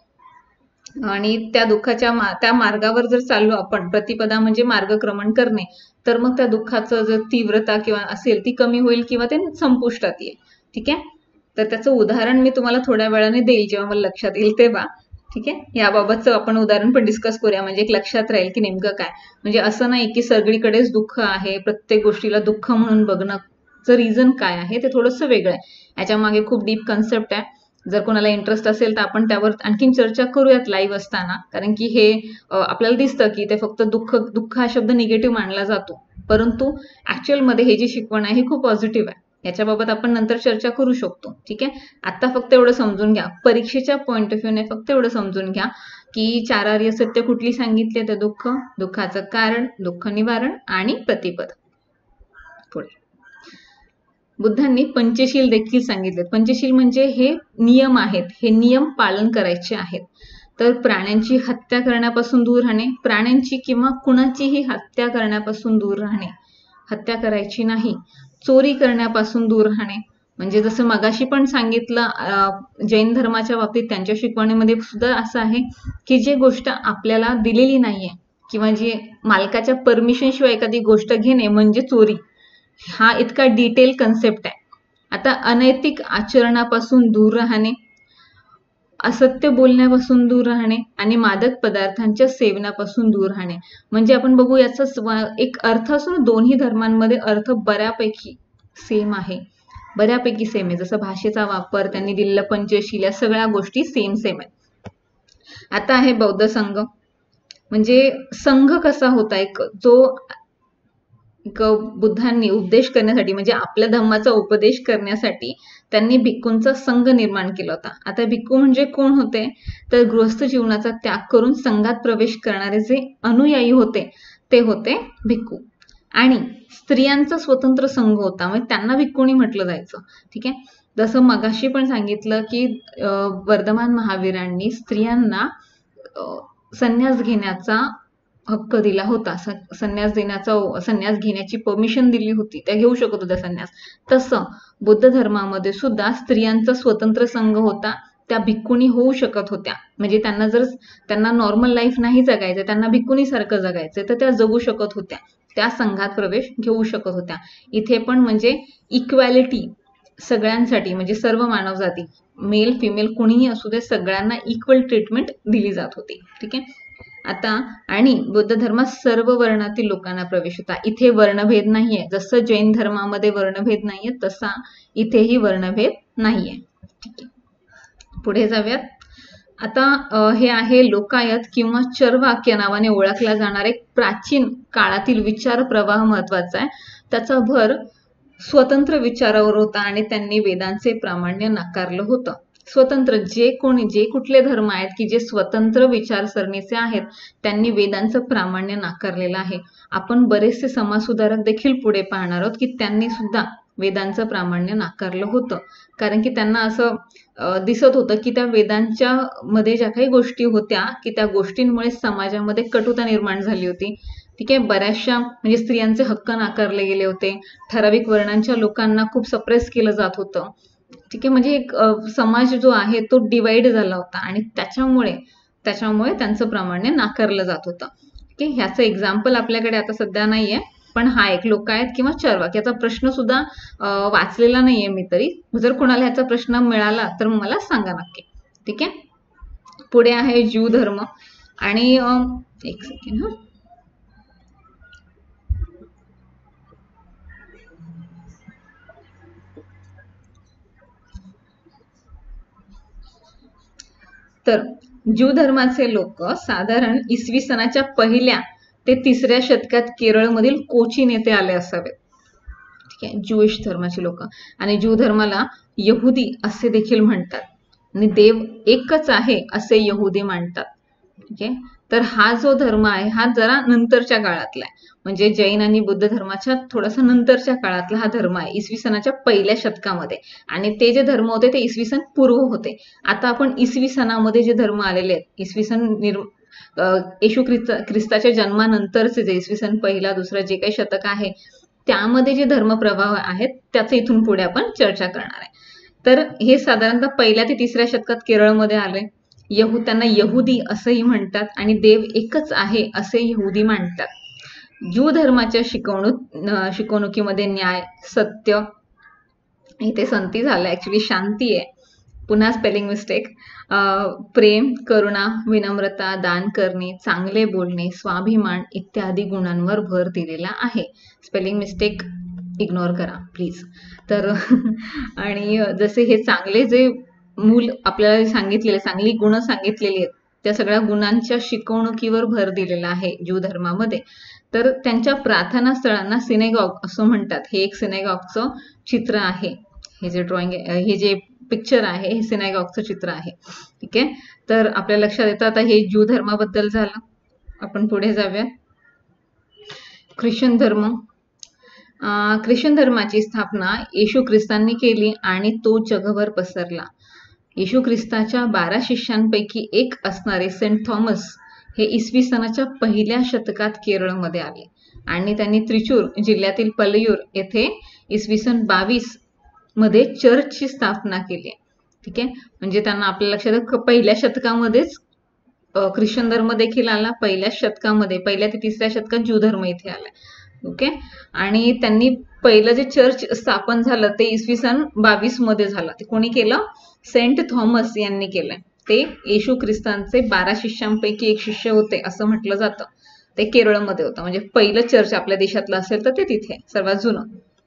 A: आणि त्या दुःखाच्या त्या मार्गावर जर चाललो आपण, प्रतिपदा म्हणजे मार्गक्रमण करणे, तर मग त्या दुःखाचं जर तीव्रता किंवा असेल ती कमी होईल किंवा ते संपुष्टात येईल. ठीक आहे. तर त्याचं उदाहरण मी तुम्हाला थोड्या वेळाने देईल जेव्हा मला लक्षात येईल तेव्हा. ठीक आहे. याबाबतचं आपण उदाहरण पण डिस्कस करूया, म्हणजे एक लक्षात राहील की नेमकं काय. म्हणजे असं नाही की सगळीकडेच दुःख आहे, प्रत्येक गोष्टीला दुःख म्हणून बघणंचं रिझन काय आहे ते थोडंसं वेगळं आहे. याच्या मागे खूप डीप कन्सेप्ट आहे. जर कोणाला इंटरेस्ट असेल तर आपण त्यावर आणखीन चर्चा करूयात लाईव्ह असताना, कारण की हे आपल्याला दिसतं की ते फक्त दुःख दुःख हा शब्द निगेटिव्ह मानला जातो, परंतु ऍक्च्युअल मध्ये हे जी शिकवण आहे ही खूप पॉझिटिव्ह आहे. याच्याबाबत आपण नंतर चर्चा करू शकतो. ठीक आहे. आता फक्त एवढं समजून घ्या, परीक्षेच्या पॉइंट ऑफ व्ह्यूने फक्त एवढं समजून घ्या की चार आर्य सत्य कुठली सांगितली तर दुःख, दुःखाचं कारण, दुःख निवारण आणि प्रतिपद. पुढे बुद्धांनी पंचशील देखील सांगितले. पंचशील म्हणजे हे नियम आहेत, हे नियम पालन करायचे आहेत. तर प्राण्यांची हत्या करण्यापासून दूर राहणे, प्राण्यांची किंवा कुणाचीही हत्या करण्यापासून दूर राहणे, हत्या करायची नाही. चोरी करण्यापासून दूर राहणे, म्हणजे जसं मगाशी पण सांगितलं जैन धर्माच्या बाबतीत त्यांच्या शिकवणीमध्ये सुद्धा असं आहे की जे गोष्ट आपल्याला दिलेली नाहीये किंवा जे मालकाच्या परमिशन शिवाय एखादी गोष्ट घेणे म्हणजे चोरी. हा इतका डिटेल कन्सेप्ट आहे. आता अनैतिक आचरणापासून दूर राहणे, असत्य बोलण्यापासून दूर राहणे आणि मादक पदार्थांच्या सेवनापासून दूर राहणे. म्हणजे आपण बघू याचा एक अर्थ असून दोन्ही धर्मांमध्ये अर्थ बऱ्यापैकी सेम आहे, बऱ्यापैकी सेम आहे. जसं भाषेचा वापर, त्यांनी दिलेलं पंचशील, या सगळ्या गोष्टी सेम सेम आहेत. आता आहे बौद्ध संघ. म्हणजे संघ कसा होता, एक जो एक बुद्धांनी उपदेश करण्यासाठी, म्हणजे आपल्या धम्माचा उपदेश करण्यासाठी त्यांनी भिक्खूंचा संघ निर्माण केला होता. आता भिक्खू म्हणजे कोण होते, तर गृहस्थ जीवनाचा त्याग करून संघात प्रवेश करणारे जे अनुयायी होते ते होते भिक्खू. आणि स्त्रियांचा स्वतंत्र संघ होता, म्हणजे त्यांना भिक्खुणी म्हटलं जायचं. ठीक आहे. जसं मगाशी पण सांगितलं की वर्धमान महावीरांनी स्त्रियांना संन्यास घेण्याचा हक्क दिला होता, संन्यास देण्याचा संन्यास घेण्याची परमिशन दिली होती, त्या घेऊ शकत होत्या संन्यास. तसं बुद्ध धर्मामध्ये सुद्धा स्त्रियांचा स्वतंत्र संघ होता, त्या भिक्खुणी होऊ शकत होत्या. म्हणजे त्यांना जर त्यांना नॉर्मल लाईफ नाही जगायचं, त्यांना भिक्खुणी सारखं जगायचं, तर त्या जगू शकत होत्या, त्या संघात प्रवेश घेऊ शकत होत्या. इथे पण म्हणजे इक्वॅलिटी सगळ्यांसाठी, म्हणजे सर्व मानवजाती, मेल फिमेल कोणीही असू दे, सगळ्यांना इक्वल ट्रीटमेंट दिली जात होती. ठीक आहे. आता आणि बुद्ध धर्मात सर्व वर्णातील लोकांना प्रवेश होता. इथे वर्णभेद नाहीये. जसं जैन धर्मामध्ये वर्णभेद नाहीये तसा इथेही वर्णभेद नाहीये. ठीक आहे. पुढे जाऊयात. आता हे आहे लोकायत किंवा चरवाक या नावाने ओळखला जाणार एक प्राचीन काळातील विचार प्रवाह महत्वाचा आहे. त्याचा भर स्वतंत्र विचारावर होता आणि त्यांनी वेदांचे प्रामाण्य नाकारलं होतं. स्वतंत्र जे कोणी जे कुठले धर्म आहेत की जे स्वतंत्र विचारसरणीचे आहेत त्यांनी वेदांचं प्रामाण्य नाकारलेलं आहे. आपण बरेचसे समाजसुधारक देखील पुढे पाहणार आहोत की त्यांनी सुद्धा वेदांचं प्रामाण्य नाकारलं होतं, कारण की त्यांना असं दिसत होतं की त्या वेदांच्या मध्ये ज्या काही गोष्टी होत्या की त्या गोष्टींमुळे समाजामध्ये कटुता निर्माण झाली होती. ठीक आहे, बऱ्याचशा म्हणजे स्त्रियांचे हक्क नाकारले गेले होते, ठराविक वर्णांच्या लोकांना खूप सप्रेस केलं जात होतं. ठीक आहे, म्हणजे एक समाज जो आहे तो डिवाइड झाला होता आणि त्याच्यामुळे त्याच्यामुळे त्यांचं प्रामाण्य नाकारलं जात होतं. ठीक आहे, ह्याचं एक्झाम्पल आपल्याकडे आता सध्या नाहीये, पण हा एक लोकायत किंवा चर्वाक याचा प्रश्न सुद्धा वाचलेला नाहीये मी तरी. जर कोणाला ह्याचा प्रश्न मिळाला तर मला सांगा नक्की. ठीक आहे, पुढे आहे ज्यू धर्म. आणि एक सेकंड हा तर ज्यू धर्माचे लोक साधारण इसवी सनाच्या पहिल्या ते तिसऱ्या शतकात केरळमधील कोचीन येथे आले असावेत. ठीक आहे, ज्यूइश धर्माचे लोक. आणि ज्यू धर्माला यहुदी असे देखील म्हणतात आणि देव एकच आहे असे यहुदी मानतात. ठीक आहे, तर हा जो धर्म आहे हा जरा नंतरच्या काळातला आहे, म्हणजे जैन आणि बुद्ध धर्माच्या थोडासा नंतरच्या काळातला हा धर्म आहे, इसवी सनाच्या पहिल्या शतकामध्ये. आणि ते जे धर्म होते ते इसवी सन पूर्व होते. आता आपण इसवी सनामध्ये जे धर्म आलेले आहेत, इसवी सन निर् येशू ख्रिस्त ख्रिस्ताच्या जन्मानंतरचे जे इसवी सन पहिला दुसरा जे काही शतक आहे त्यामध्ये जे धर्मप्रभाव आहेत त्याचं इथून पुढे आपण चर्चा करणार आहे. तर हे साधारणतः पहिल्या ते तिसऱ्या शतकात केरळमध्ये आले. यहू त्यांना यहुदी असंही म्हणतात आणि देव एकच आहे असे यहुदी मानतात. ज्यू धर्माच्या शिकवणूक शिकवणुकीमध्ये न्याय, सत्य, इथे संती झालं ऍक्च्युली शांती आहे, पुन्हा स्पेलिंग मिस्टेक, प्रेम, करुणा, विनम्रता, दान करणे, चांगले बोलणे, स्वाभिमान इत्यादी गुणांवर भर दिलेला आहे. स्पेलिंग मिस्टेक इग्नोर करा प्लीज. तर आणि जसे हे चांगले जे मूल आपल्याला सांगितलेले चांगली गुण सांगितलेली आहेत त्या सगळ्या गुणांच्या शिकवणुकीवर भर दिलेला आहे ज्यू धर्मामध्ये. तर त्यांच्या प्रार्थना स्थळांना सिनेगॉग असं म्हणतात. हे एक सिनेगॉगचं चित्र आहे, हे जे ड्रॉइंग हे जे पिक्चर आहे हे सिनेगॉगचं चित्र आहे. ठीक आहे, तर आपल्या लक्षात येतं. आता हे ज्यू धर्माबद्दल झालं. आपण पुढे जाऊया. ख्रिश्चन धर्म. ख्रिश्चन धर्माची स्थापना येशू ख्रिस्तांनी केली आणि तो जगभर पसरला. येशू ख्रिस्ताच्या बारा शिष्यांपैकी एक असणारे सेंट थॉमस हे इसवी सनाच्या पहिल्या शतकात केरळमध्ये आले आणि त्यांनी त्रिचूर जिल्ह्यातील पलयूर येथे इसवी सन बावीस मध्ये चर्चची स्थापना केली. ठीक आहे, म्हणजे त्यांना आपल्या लक्षात पहिल्या शतकामध्येच ख्रिश्चन धर्म देखील आला, पहिल्या शतकामध्ये पहिल्या ते तिसऱ्या शतकात ज्यू धर्म इथे आला. ओके, आणि त्यांनी पहिलं जे चर्च स्थापन झालं ते इसवी सन बावीस मध्ये झालं. ते कोणी केलं? सेंट थॉमस यांनी केलंय. ते येशू ख्रिस्तांचे बारा शिष्यांपैकी एक शिष्य होते असं म्हटलं जातं. ते केरळमध्ये होतं, म्हणजे पहिलं चर्च आपल्या देशातलं असेल तर ते तिथे सर्वात जुनं.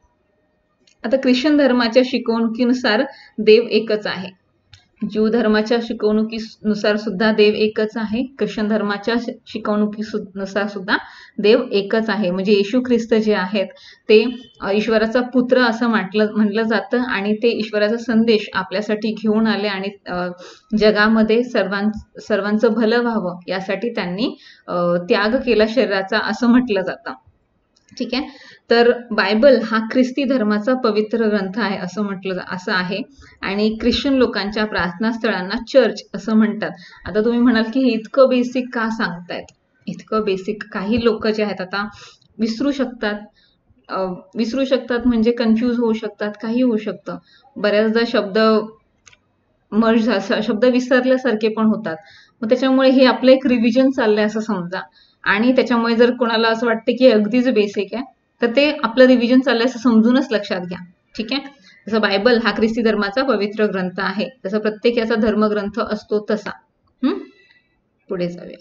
A: आता ख्रिश्चन धर्माच्या शिकवणुकीनुसार देव एकच आहे. ज्यू धर्माच्या शिकवणुकीनुसार सुद्धा देव एकच आहे. ख्रिश्चन धर्माच्या शिकवणुकीनुसार सुद्धा देव एकच आहे. म्हणजे येशू ख्रिस्त जे आहेत ते ईश्वराचा पुत्र असं म्हटलं म्हणलं जातं आणि ते ईश्वराचा संदेश आपल्यासाठी घेऊन आले आणि जगामध्ये सर्वां सर्वांचं भलं व्हावं यासाठी त्यांनी त्याग केला शरीराचा असं म्हटलं जातं. ठीक आहे, तर बायबल हा ख्रिस्ती धर्माचा पवित्र ग्रंथ आहे असं म्हटलं असं आहे आणि ख्रिश्चन लोकांच्या प्रार्थना स्थळांना चर्च असं म्हणतात. आता तुम्ही म्हणाल की हे इतकं बेसिक का सांगतायत? इतकं बेसिक काही लोक जे आहेत आता विसरू शकतात विसरू शकतात म्हणजे कन्फ्यूज होऊ शकतात, काही होऊ शकतं. बऱ्याचदा शब्द मर्ज शब्द विसरल्यासारखे पण होतात. मग त्याच्यामुळे हे आपलं एक रिव्हिजन चाललंय असं समजा. आणि त्याच्यामुळे जर कोणाला असं वाटतं की अगदीच बेसिक आहे तर ते आपलं रिव्हिजन चाललंय असं समजूनच लक्षात घ्या. ठीक आहे, जसं बायबल हा ख्रिस्ती धर्माचा पवित्र ग्रंथ आहे तसं प्रत्येक याचा धर्मग्रंथ असतो तसा. हम्म पुढे जाऊया.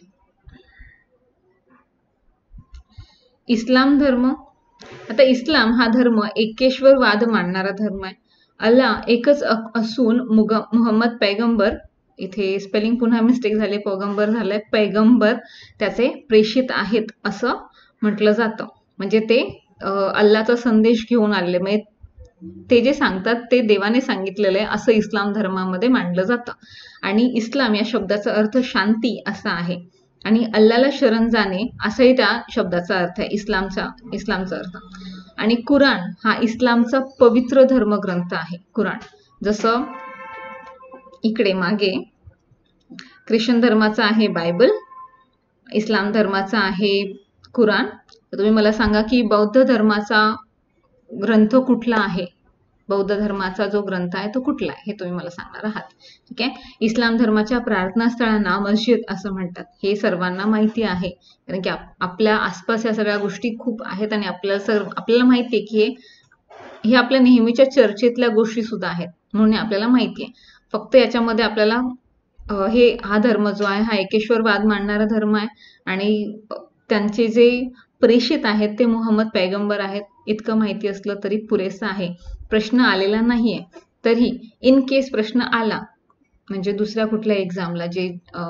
A: इस्लाम धर्म. आता इस्लाम हा धर्म एकेश्वरवाद मानणारा धर्म आहे. अल्लाह एकच असून मुग मुहम्मद पैगंबर, इथे स्पेलिंग पुन्हा मिस्टेक झाले, पैगंबर झालंय पैगंबर, त्याचे प्रेषित आहेत असं म्हटलं जातं. म्हणजे ते अल्लाचा संदेश घेऊन आलेले, म्हणजे ते जे सांगतात ते देवाने सांगितलेलं आहे असं इस्लाम धर्मामध्ये मानलं जातं. आणि इस्लाम या शब्दाचा अर्थ शांती असा आहे आणि अल्लाला शरण जाणे असाही त्या शब्दाचा अर्थ आहे इस्लामचा इस्लामचा अर्थ. आणि कुराण हा इस्लामचा पवित्र धर्मग्रंथ आहे. कुराण जसं इकडे मागे ख्रिश्चन धर्माचा आहे बायबल, इस्लाम धर्माचा आहे कुराण. तर तुम्ही मला सांगा की बौद्ध धर्माचा ग्रंथ कुठला आहे, बौद्ध धर्माचा जो ग्रंथ आहे तो कुठला आहे हे तुम्ही मला सांगणार आहात. ठीक आहे. इस्लाम धर्माच्या प्रार्थनास्थळांना मस्जिद असं म्हणतात, हे सर्वांना माहिती आहे, कारण की आपल्या आसपास या सगळ्या गोष्टी खूप आहेत आणि आपल्याला सर्व आपल्याला माहिती आहे की हे हे आपल्या नेहमीच्या चर्चेतल्या गोष्टी सुद्धा आहेत, म्हणून आपल्याला माहिती आहे. फक्त याच्यामध्ये आपल्याला हे हा धर्म जो आहे हा एकेश्वरवाद मानणारा धर्म आहे आणि त्यांचे जे प्रेषित आहेत ते मुहम्मद पैगंबर आहेत इतकं माहिती असलं तरी पुरेसं आहे. प्रश्न आलेला नाहीये, तरी इन केस प्रश्न आला म्हणजे दुसऱ्या कुठल्याही एक्झामला जे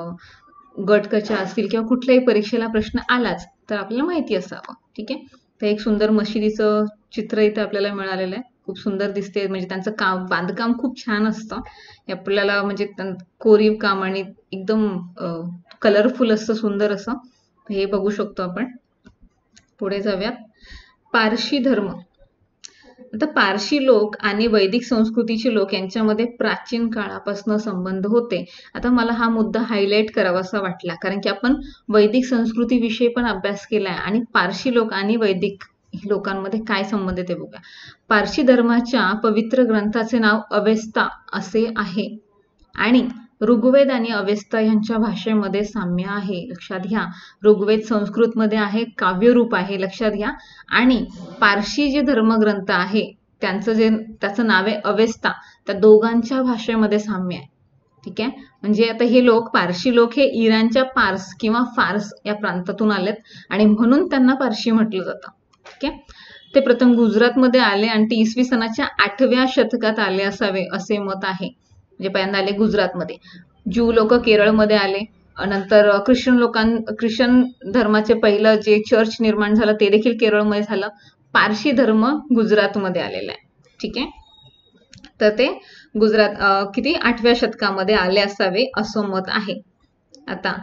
A: गट कच्या असतील किंवा कुठल्याही परीक्षेला प्रश्न आलाच तर आपल्याला माहिती असावं. ठीक आहे. तर एक सुंदर मशिदीचं चित्र इथे आपल्याला मिळालेलं आहे, खूप सुंदर दिसते, म्हणजे त्यांचं काम बांधकाम खूप छान असतं. आपल्याला म्हणजे कोरीव काम आणि एकदम कलरफुल असतं, सुंदर असं हे बघू शकतो आपण. पुढे जाऊयात. पारशी धर्म. आता पारशी लोक आणि वैदिक संस्कृतीचे लोक यांच्यामध्ये प्राचीन काळापासून संबंध होते. आता मला हा मुद्दा हायलाइट करावासा वाटला, कारण की आपण वैदिक संस्कृतीविषयी पण अभ्यास केलाय आणि पारशी लोक आणि वैदिक लोकांमध्ये काय संबंध आहे ते बघूया. पारशी धर्माच्या पवित्र ग्रंथाचे नाव अवेस्ता असे आहे आणि ऋग्वेद आणि अवेस्ता यांच्या भाषेमध्ये साम्य आहे, लक्षात घ्या. ऋग्वेद संस्कृत मध्ये आहे, काव्यरूप आहे, लक्षात घ्या. आणि पारशी जे धर्मग्रंथ आहे त्यांचं जे त्याचं नाव आहे अवेस्ता, त्या दोघांच्या भाषेमध्ये साम्य आहे. ठीक आहे. म्हणजे आता हे लोक पारशी लोक हे इराणच्या पार्स किंवा फार्स या प्रांतातून आलेत आणि म्हणून त्यांना पारशी म्हटलं जातं. ठीक आहे. ते प्रथम गुजरातमध्ये आले आणि ते इसवी सनाच्या आठव्या शतकात आले असावे असे मत आहे. म्हणजे पहिल्यांदा आले गुजरातमध्ये. ज्यू लोक केरळमध्ये आले, नंतर ख्रिश्चन लोकां ख्रिश्चन धर्माचे पहिलं जे चर्च निर्माण झालं ते देखील केरळमध्ये झालं. पारशी धर्म गुजरातमध्ये आलेला आहे. ठीक आहे. तर ते गुजरात किती आठव्या शतकामध्ये आले असावे असं मत आहे. आता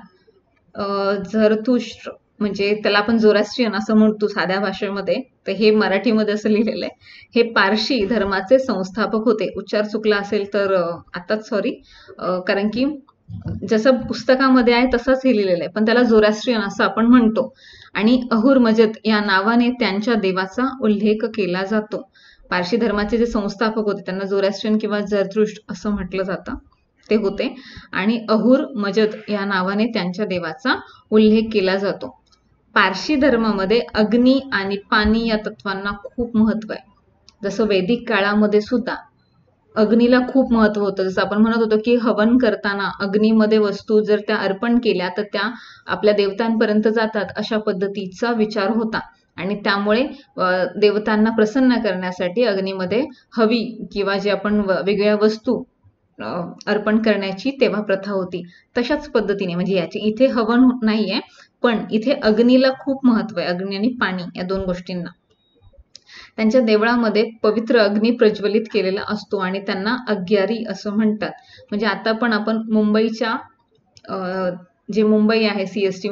A: झरथुष्ट्र म्हणजे त्याला आपण झोरास्ट्रियन असं म्हणतो साध्या भाषेमध्ये, तर हे मराठीमध्ये असं लिहिलेलं आहे. हे पारशी धर्माचे संस्थापक होते. उच्चार चुकला असेल तर आताच सॉरी, कारण की जसं पुस्तकामध्ये आहे तसंच हे लिहिलेलं आहे, पण त्याला झोरास्ट्रियन असं आपण म्हणतो. आणि अहुर मजद या नावाने त्यांच्या देवाचा उल्लेख केला जातो. पारशी धर्माचे जे संस्थापक होते त्यांना झोरास्ट्रियन किंवा झरथुष्ट्र असं म्हटलं जातं, ते होते. आणि अहुर मजद या नावाने त्यांच्या देवाचा उल्लेख केला जातो. पारशी धर्मामध्ये अग्नी आणि पाणी या तत्वांना खूप महत्व आहे. जसं वैदिक काळामध्ये सुद्धा अग्नीला खूप महत्व होतं. जसं आपण म्हणत होतो की हवन करताना अग्नीमध्ये वस्तू जर त्या अर्पण केल्या तर त्या आपल्या देवतांपर्यंत जातात, अशा पद्धतीचा विचार होता. आणि त्यामुळे देवतांना प्रसन्न करण्यासाठी अग्नीमध्ये हवी किंवा जे आपण वेगवेगळ्या वस्तू अर्पण करण्याची तेव्हा प्रथा होती. तशाच पद्धतीने म्हणजे याची इथे हवन नाहीये, पण इथे अग्नीला खूप महत्व आहे, अग्नी आणि पाणी या दोन गोष्टींना. त्यांच्या देवळामध्ये पवित्र अग्नी प्रज्वलित केलेला असतो आणि त्यांना अग्यारी असं म्हणतात. म्हणजे आता पण आपण मुंबईच्या जे मुंबई आहे सीएसटी,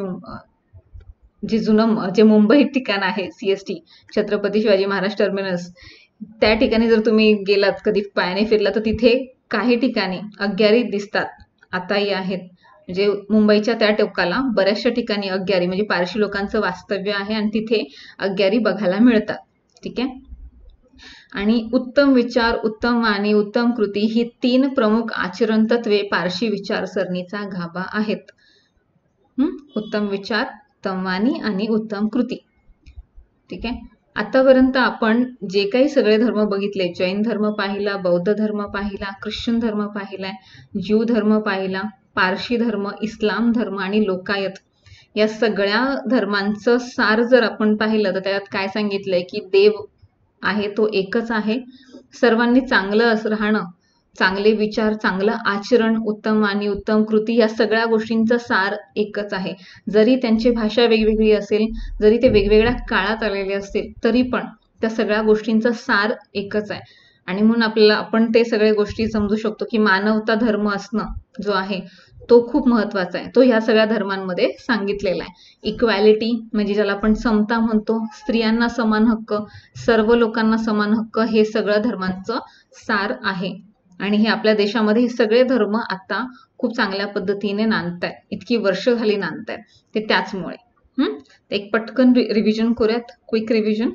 A: जे जुनं जे मुंबई ठिकाण आहे सीएसटी छत्रपती शिवाजी महाराज टर्मिनस, त्या ठिकाणी जर तुम्ही गेलात कधी पायाने फिरला तर तिथे काही ठिकाणी अग्यारी दिसतात, आताही आहेत. म्हणजे मुंबईच्या त्या टोकाला बऱ्याचशा ठिकाणी अग्यारी म्हणजे पारशी लोकांचं वास्तव्य आहे आणि तिथे अग्यारी बघायला मिळतात. ठीक आहे. आणि उत्तम विचार, उत्तम वाणी, उत्तम कृती ही तीन प्रमुख आचरण तत्वे पारशी विचारसरणीचा गाभा आहेत. हम्म उत्तम विचार, उत्तम वाणी आणि उत्तम कृती. ठीक आहे. आतापर्यंत आपण जे काही सगळे धर्म बघितले, जैन धर्म पाहिला, बौद्ध धर्म पाहिला, ख्रिश्चन धर्म पाहिलाय, ज्यू धर्म पाहिला, पारशी धर्म, इस्लाम धर्म आणि लोकायत, या सगळ्या धर्मांचं सार जर आपण पाहिलं तर त्यात काय सांगितलंय की देव आहे तो एकच आहे. सर्वांनी चांगलं असं राहणं, चांगले विचार, चांगलं आचरण, उत्तम वाणी, उत्तम कृती या सगळ्या गोष्टींचा सार एकच आहे. जरी त्यांची भाषा वेगवेगळी असेल, जरी ते वेगवेगळ्या काळात आलेले असतील, तरी पण त्या सगळ्या गोष्टींचा सार एकच आहे. आणि म्हणून आपल्याला आपण ते सगळ्या गोष्टी समजू शकतो की मानवता धर्म असणं जो आहे तो खूप महत्वाचा आहे, तो ह्या सगळ्या धर्मांमध्ये सांगितलेला आहे. इक्वॅलिटी म्हणजे ज्याला आपण समता म्हणतो, स्त्रियांना समान हक्क, सर्व लोकांना समान हक्क, हे सगळं धर्मांचं सार आहे. आणि हे आपल्या देशामध्ये हे सगळे धर्म आता खूप चांगल्या पद्धतीने नांदतायत, इतकी वर्ष झाली नांदतायत, ते त्याचमुळे. हम्म एक पटकन रिव्हिजन करूयात, क्विक रिव्हिजन.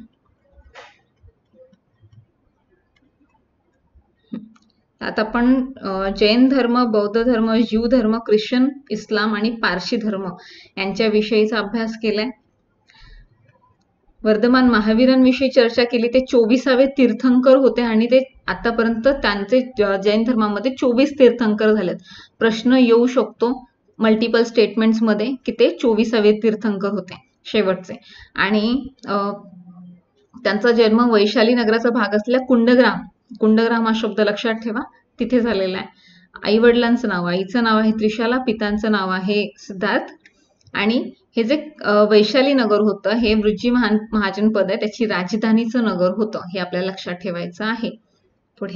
A: आता आपण जैन धर्म, बौद्ध धर्म, ज्यू धर्म, ख्रिश्चन, इस्लाम आणि पारशी धर्म यांच्याविषयीचा अभ्यास केलाय. वर्धमान महावीरांविषयी चर्चा केली. ते चोवीसावे तीर्थंकर होते आणि ते आतापर्यंत त्यांचे जैन धर्मामध्ये चोवीस तीर्थंकर झालेत. प्रश्न येऊ शकतो मल्टिपल स्टेटमेंट्स मध्ये की ते चोवीसावे तीर्थंकर होते शेवटचे. आणि त्यांचा जन्म वैशाली नगराचा भाग असलेल्या कुंडग्राम, कुंडग्राम हा शब्द लक्षात ठेवा, तिथे झालेला आहे. आई वडिलांचं नाव, आईचं नाव आहे त्रिशाला, पितांचं नाव आहे सिद्धार्थ. आणि हे जे वैशाली नगर होतं हे वृज्जी महान महाजन पद आहे, त्याची राजधानीचं नगर होतं, हे आपल्याला लक्षात ठेवायचं आहे. पुढे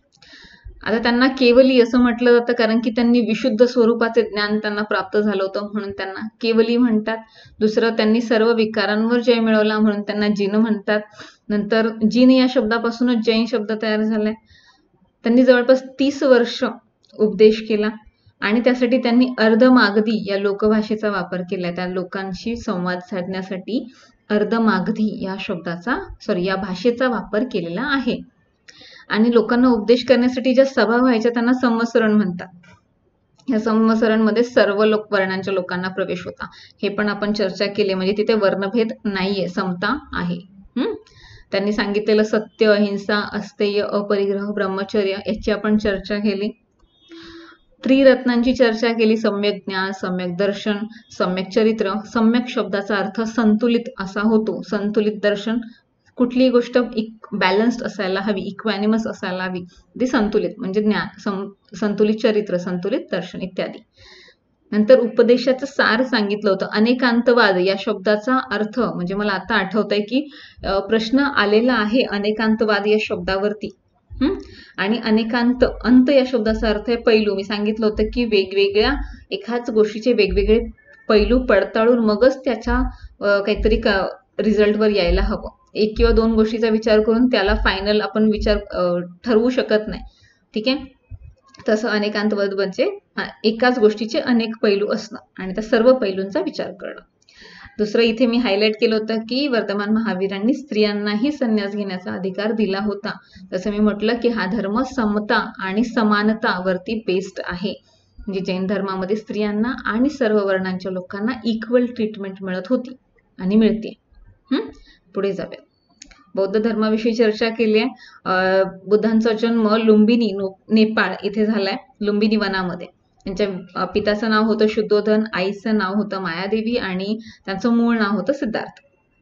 A: आता त्यांना केवली असं म्हटलं जातं कारण की त्यांनी विशुद्ध स्वरूपाचे ज्ञान त्यांना प्राप्त झालं होतं, म्हणून त्यांना केवली म्हणतात. दुसरं, त्यांनी सर्व विकारांवर जय मिळवला म्हणून त्यांना जिन म्हणतात. नंतर जिन या शब्दापासूनच जैन शब्द तयार झालाय. त्यांनी जवळपास तीस वर्ष उपदेश केला आणि त्यासाठी त्यांनी अर्धमागधी या लोकभाषेचा वापर केला. त्या लोकांशी संवाद साधण्यासाठी अर्धमागधी या शब्दाचा सॉरी या भाषेचा वापर केलेला आहे. आणि लोकांना उपदेश करण्यासाठी ज्या सभा व्हायच्या त्यांना संवत्सरण म्हणतात. या संवत्सरांमध्ये सर्व लोक वर्णांच्या लोकांना प्रवेश होता, हे पण आपण चर्चा केली. म्हणजे तिथे वर्णभेद नाहीये, समता आहे. हम्म त्यांनी सांगितलेलं सत्य, अहिंसा, अस्तेय, अपरिग्रह, ब्रह्मचर्य याची आपण चर्चा केली. त्रिरत्नांची चर्चा केली, सम्यक ज्ञान, सम्यक दर्शन, सम्यक चरित्र. सम्यक शब्दाचा अर्थ संतुलित असा होतो. संतुलित दर्शन, कुठलीही गोष्ट बॅलन्स्ड असायला हवी, इक्वॅनिमस असायला हवी, ते संतुलित म्हणजे ज्ञान, संतुलित चरित्र, संतुलित दर्शन इत्यादी. नंतर उपदेशाचं सार सांगितलं होतं. अनेकांतवाद या शब्दाचा अर्थ म्हणजे मला आता आठवतंय की प्रश्न आलेला आहे अनेकांतवाद या शब्दावरती. हम्म आणि अनेकांत, अंत या शब्दाचा अर्थ आहे पैलू. मी सांगितलं होतं की वेगवेगळ्या एकाच गोष्टीचे वेगवेगळे पैलू पडताळून मगच त्याच्या काहीतरी रिझल्टवर यायला हवं. एक किंवा दोन गोष्टीचा विचार करून त्याला फायनल आपण विचार ठरवू शकत नाही. ठीक आहे, तसं अनेकांतवाद म्हणजे एकाच गोष्टीचे अनेक पैलू असणं आणि त्या सर्व पैलूंचा विचार करणं. दुसरं इथे मी हायलाइट केलं होतं की वर्तमान महावीरांनी स्त्रियांनाही संन्यास घेण्याचा अधिकार दिला होता. जसं मी म्हटलं की हा धर्म समता आणि समानतावरती बेस्ड आहे. म्हणजे जैन धर्मामध्ये स्त्रियांना आणि सर्व वर्णांच्या लोकांना इक्वल ट्रीटमेंट मिळत होती आणि मिळते. हम्म पुढे जाऊया. बौद्ध धर्माविषयी चर्चा केली आहे. बुद्धांचा जन्म लुंबिनी नेपाळ इथे झालाय, लुंबिनी वनामध्ये. त्यांच्या पिताचं नाव होतं शुद्धोधन, आईचं नाव होतं मायादेवी आणि त्यांचं मूळ नाव होतं सिद्धार्थ.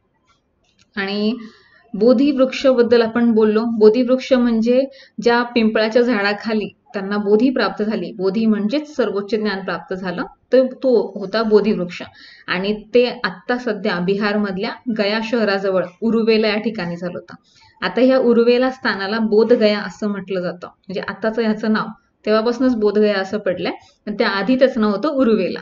A: आणि बोधिवृक्षबद्दल आपण बोललो. बोधिवृक्ष म्हणजे ज्या पिंपळाच्या झाडाखाली त्यांना बोधी प्राप्त झाली, बोधी म्हणजेच सर्वोच्च ज्ञान प्राप्त झालं, तर तो होता बोधिवृक्ष. आणि ते आत्ता सध्या बिहारमधल्या गया शहराजवळ उरुवेला या ठिकाणी झालं होतं. आता ह्या उरुवेला स्थानाला बोधगया असं म्हटलं जातं. म्हणजे आताचं ह्याचं नाव तेव्हापासूनच बोधगया असं पडलंय, पण त्या आधी त्याचं नाव होतं उरुवेला.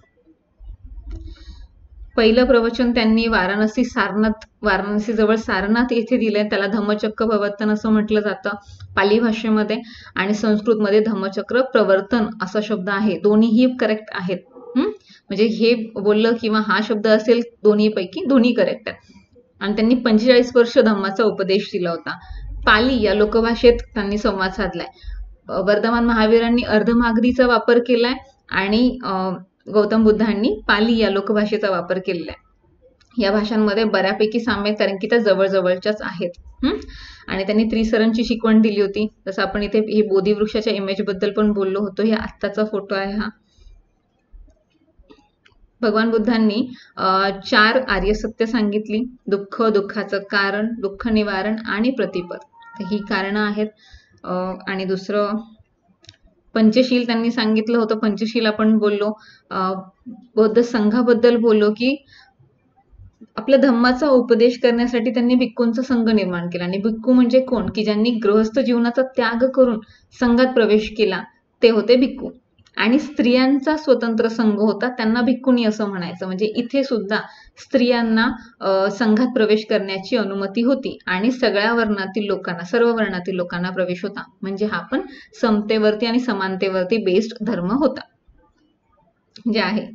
A: पहिलं प्रवचन त्यांनी वाराणसी सारनाथ वाराणसी जवळ सारनाथ येथे दिलंय. त्याला धम्मचक्र प्रवर्तन असं म्हटलं जातं पाली भाषेमध्ये, आणि संस्कृतमध्ये धम्मचक्र प्रवर्तन असा शब्द आहे. दोन्हीही करेक्ट आहेत. हम्म म्हणजे हे बोललं किंवा हा शब्द असेल दोन्ही पैकी दोन्ही करेक्ट आहेत. आणि त्यांनी पंचेचाळीस वर्ष धम्माचा उपदेश दिला होता. पाली या लोकभाषेत त्यांनी संवाद साधलाय. वर्धमान महावीरांनी अर्धमागधीचा वापर केलाय आणि गौतम बुद्धांनी पाली या लोकभाषेचा वापर केलेला आहे. या भाषांमध्ये बऱ्यापैकी साम्य, कारण की त्या जवळजवळच्याच आहेत. हम्म आणि त्यांनी त्रिसरणची शिकवण दिली होती. जसं आपण इथे हे बोधिवृक्षाच्या इमेज बद्दल पण बोललो होतो. हे आत्ताचा फोटो आहे हा. भगवान बुद्धांनी चार आर्य सत्य सांगितली. दुःख, दुःखाचं कारण, दुःख निवारण आणि प्रतिपद, तर ही कारणं आहेत. आणि दुसरं पंचशील त्यांनी सांगितलं होतं. पंचशील आपण बोललो. बौद्ध संघाबद्दल बोललो की आपल्या धम्माचा उपदेश करण्यासाठी त्यांनी भिक्खूंचा संघ निर्माण केला. आणि भिक्खू म्हणजे कोण? की ज्यांनी गृहस्थ जीवनाचा त्याग करून संघात प्रवेश केला ते होते भिक्खू. आणि स्त्रियांचा स्वतंत्र संघ होता, त्यांना भिक्खुनी असं म्हणायचं. म्हणजे इथे सुद्धा स्त्रियांना संघात प्रवेश करण्याची अनुमती होती आणि सगळ्या वर्णातील लोकांना, सर्व वर्णातील लोकांना प्रवेश होता. म्हणजे हा पण समतेवरती आणि समानतेवरती बेस्ड धर्म होता जे आहे.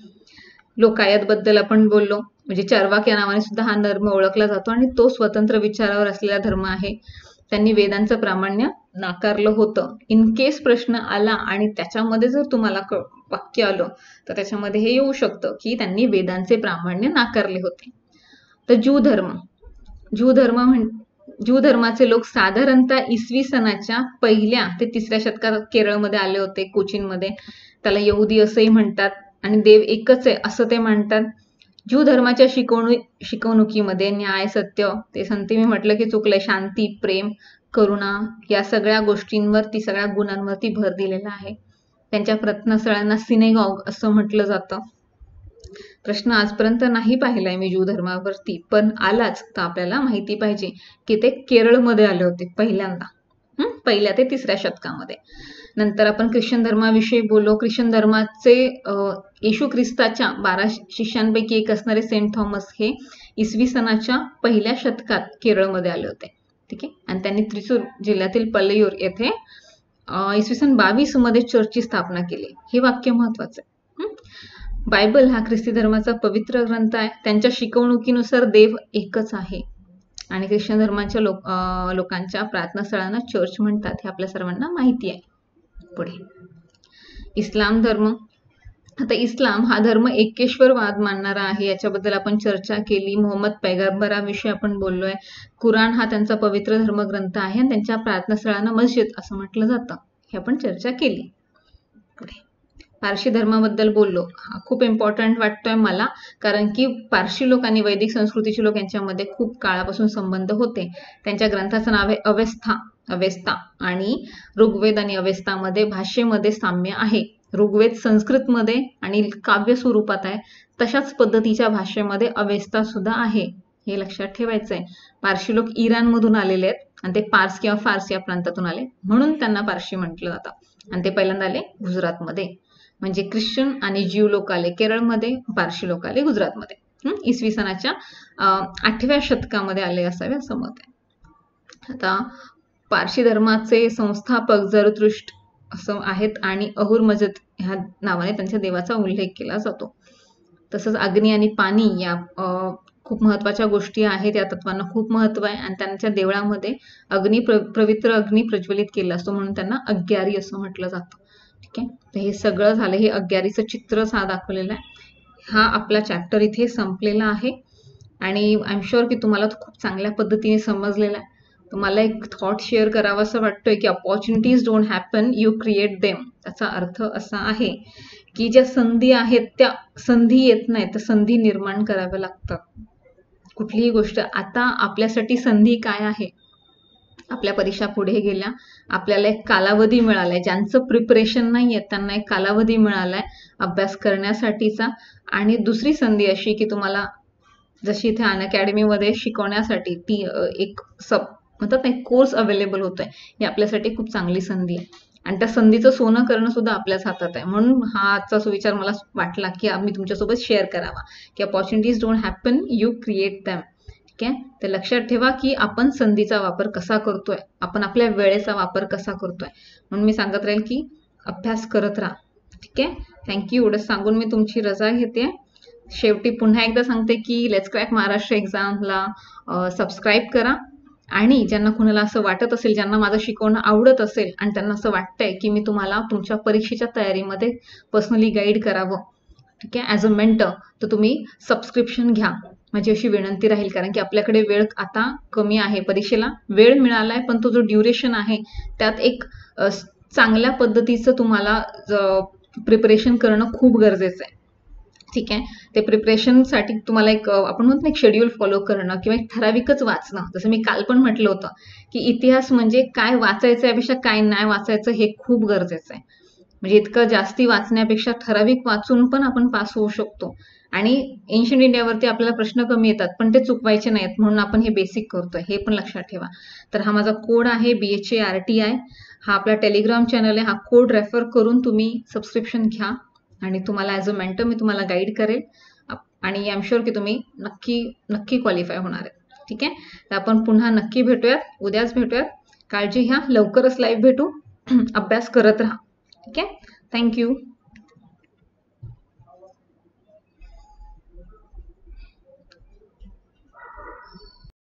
A: लोकायत बद्दल आपण बोललो, म्हणजे चार्वाक या नावाने सुद्धा हा धर्म ओळखला जातो आणि तो स्वतंत्र विचारावर असलेला धर्म आहे. त्यांनी वेदांचं प्रामाण्य नाकारलं होतं. इन केस प्रश्न आला आणि त्याच्यामध्ये जर तुम्हाला वाक्य आलं तर त्याच्यामध्ये हे येऊ शकतं की त्यांनी वेदांचे प्रामाण्य नाकारले होते. तर ज्यू धर्म ज्यू धर्म म्हण ज्यू धर्माचे लोक साधारणतः इसवी सनाच्या पहिल्या ते तिसऱ्या शतकात केरळमध्ये आले होते, कोचीनमध्ये. त्याला यहुदी असंही म्हणतात आणि देव एकच आहे असं ते मानतात. ज्यू धर्माच्या शिकवणू शिकवणुकीमध्ये न्याय, सत्य, ते संती मी म्हटलं की चुकलंय, शांती, प्रेम, करुणा या सगळ्या गोष्टींवरती, सगळ्या गुणांवरती भर दिलेला आहे. त्यांच्या प्रार्थनास्थळांना सिनेगॉग असं म्हटलं जातं. प्रश्न आजपर्यंत नाही पाहिलाय मी ज्यू धर्मावरती, पण आलाच तर आपल्याला माहिती पाहिजे की ते केरळमध्ये आले होते पहिल्यांदा, पहिल्या ते तिसऱ्या शतकामध्ये. नंतर आपण ख्रिश्चन धर्माविषयी बोललो. ख्रिश्चन धर्माचे येशू ख्रिस्ताच्या बारा शिष्यांपैकी एक असणारे सेंट थॉमस हे इसवी सनाच्या पहिल्या शतकात केरळमध्ये आले होते. ठीक आहे. आणि त्यांनी त्रिसूर जिल्ह्यातील पल्लयूर येथे इसवी सन बावीस मध्ये चर्चची स्थापना केली. हे वाक्य महत्वाचं आहे. बायबल हा ख्रिस्ती धर्माचा पवित्र ग्रंथ आहे. त्यांच्या शिकवणुकीनुसार देव एकच आहे आणि ख्रिश्चन धर्माच्या लोक लोकांच्या प्रार्थनास्थळांना चर्च म्हणतात, हे आपल्या सर्वांना माहिती आहे. पुढे इस्लाम धर्म. आता इस्लाम हा धर्म एकेश्वरवाद मानणारा आहे, याच्याबद्दल आपण चर्चा केली. मोहम्मद पैगंबराविषयी आपण बोललोय. कुराण हा त्यांचा पवित्र धर्मग्रंथ आहे आणि त्यांच्या प्रार्थनास्थळांना मस्जिद असं म्हटलं जातं, हे आपण चर्चा केली. पुढे पारशी धर्माबद्दल बोललो. हा खूप इम्पॉर्टंट वाटतोय मला, कारण की पारशी लोक आणि वैदिक संस्कृतीचे लोक यांच्यामध्ये खूप काळापासून संबंध होते. त्यांच्या ग्रंथाचं नाव आहे अवेस्था अवेस्ता आणि ऋग्वेद आणि अवेस्तामध्ये भाषेमध्ये साम्य आहे. ऋग्वेद संस्कृतमध्ये आणि काव्य स्वरूपात आहे, तशाच पद्धतीच्या भाषेमध्ये अवेस्ता सुद्धा आहे, हे लक्षात ठेवायचं आहे. पारशी लोक इराणमधून आलेले आहेत आणि ते पार्स किंवा फार्स या प्रांतातून आले म्हणून त्यांना पारशी म्हटलं जातं आणि ते पहिल्यांदा आले गुजरातमध्ये. म्हणजे ख्रिश्चन आणि ज्यू लोक आले केरळमध्ये, पारशी लोक आले गुजरातमध्ये. इसवी सनाच्या आठव्या शतकामध्ये आले असावे असं मत आहे. आता पारशी धर्माचे संस्थापक झरथुष्ट्र असं आहेत आणि अहुर मजद ह्या नावाने त्यांच्या देवाचा उल्लेख केला जातो. तसंच अग्नी आणि पाणी या खूप महत्वाच्या गोष्टी आहेत. या तत्वांना खूप महत्व आहे आणि त्यांच्या देवळामध्ये अग्नी प्र पवित्र अग्नी प्रज्वलित केला असतो म्हणून त्यांना अग्यारी असं म्हटलं जातं. ठीक आहे. तर हे सगळं झालं, हे अग्यारीचं चित्र हा दाखवलेलं आहे. हा आपला चॅप्टर इथे संपलेला आहे आणि आय एम शुअर की तुम्हाला खूप चांगल्या पद्धतीने समजलेला आहे. तर मला एक थॉट शेअर करावा असं वाटतोय की opportunities don't happen, you create them. त्याचा अर्थ असा आहे की ज्या संधी आहेत त्या संधी येत नाही, तर संधी निर्माण कराव्या लागतात. कुठलीही गोष्ट आता आपल्यासाठी संधी काय आहे, आपल्या परीक्षा पुढे गेल्या, आपल्याला एक कालावधी मिळालाय. ज्यांचं प्रिपरेशन नाही आहे त्यांना एक कालावधी मिळालाय अभ्यास करण्यासाठीचा. आणि दुसरी संधी अशी की तुम्हाला जशी इथे अनअकॅडमीमध्ये शिकवण्यासाठी ती एक सब म्हणतात ना, एक कोर्स अवेलेबल होतोय, ही आपल्यासाठी खूप चांगली संधी आहे आणि त्या संधीचं सोनं करणं सुद्धा आपल्याच हातात आहे. म्हणून हा आजचा सुविचार मला वाटला की मी तुमच्यासोबत शेअर करावा की opportunities don't happen, you create them. ठीक आहे. तर लक्षात ठेवा की आपण संधीचा वापर कसा करतोय, आपण आपल्या वेळेचा वापर कसा करतोय. म्हणून मी सांगत राहील की अभ्यास करत राहा. ठीक आहे. थँक्यू. एवढं सांगून मी तुमची रजा घेते. शेवटी पुन्हा एकदा सांगते की लेट्स क्रॅक महाराष्ट्र एक्झामला सबस्क्राईब करा आणि ज्यांना कुणाला असं वाटत असेल, ज्यांना माझं शिकवणं आवडत असेल आणि त्यांना असं वाटतंय की मी तुम्हाला तुमच्या परीक्षेच्या तयारीमध्ये पर्सनली गाईड करावं, ठीक आहे, ॲज अ मेंटर, तर तुम्ही सबस्क्रिप्शन घ्या. माझी अशी विनंती राहील, कारण की आपल्याकडे वेळ आता कमी आहे. परीक्षेला वेळ मिळाला आहे पण तो जो ड्युरेशन आहे त्यात एक चांगल्या पद्धतीचं तुम्हाला प्रिपरेशन करणं खूप गरजेचं आहे. ठीक आहे. ते प्रिपरेशनसाठी तुम्हाला एक आपण म्हणतो ना, एक शेड्यूल फॉलो करणं किंवा एक ठराविकच वाचणं. जसं मी काल पण म्हटलं होतं की इतिहास म्हणजे काय वाचायचं यापेक्षा काय नाही वाचायचं हे खूप गरजेचं आहे. म्हणजे इतकं जास्ती वाचण्यापेक्षा ठराविक वाचून पण आपण पास होऊ शकतो आणि एन्शियंट इंडियावरती आपल्याला प्रश्न कमी येतात, पण ते चुकवायचे नाहीत म्हणून आपण हे बेसिक करतोय, हे पण लक्षात ठेवा. तर हा माझा कोड आहे B H A R T I. हा आपला टेलिग्राम चॅनल आहे. हा कोड रेफर करून तुम्ही सबस्क्रिप्शन घ्या आणि तुम्हाला ॲज अ मेंटर मी तुम्हाला गाईड करेल आणि आय एम शुअर की तुम्ही नक्की नक्की क्वालिफाय होणार आहे. ठीक आहे, तर आपण पुन्हा नक्की भेटूयात, उद्याच भेटूयात. काळजी घ्या, लवकरच लाईव्ह भेटू. अभ्यास करत राहा. ठीक आहे, थँक्यू.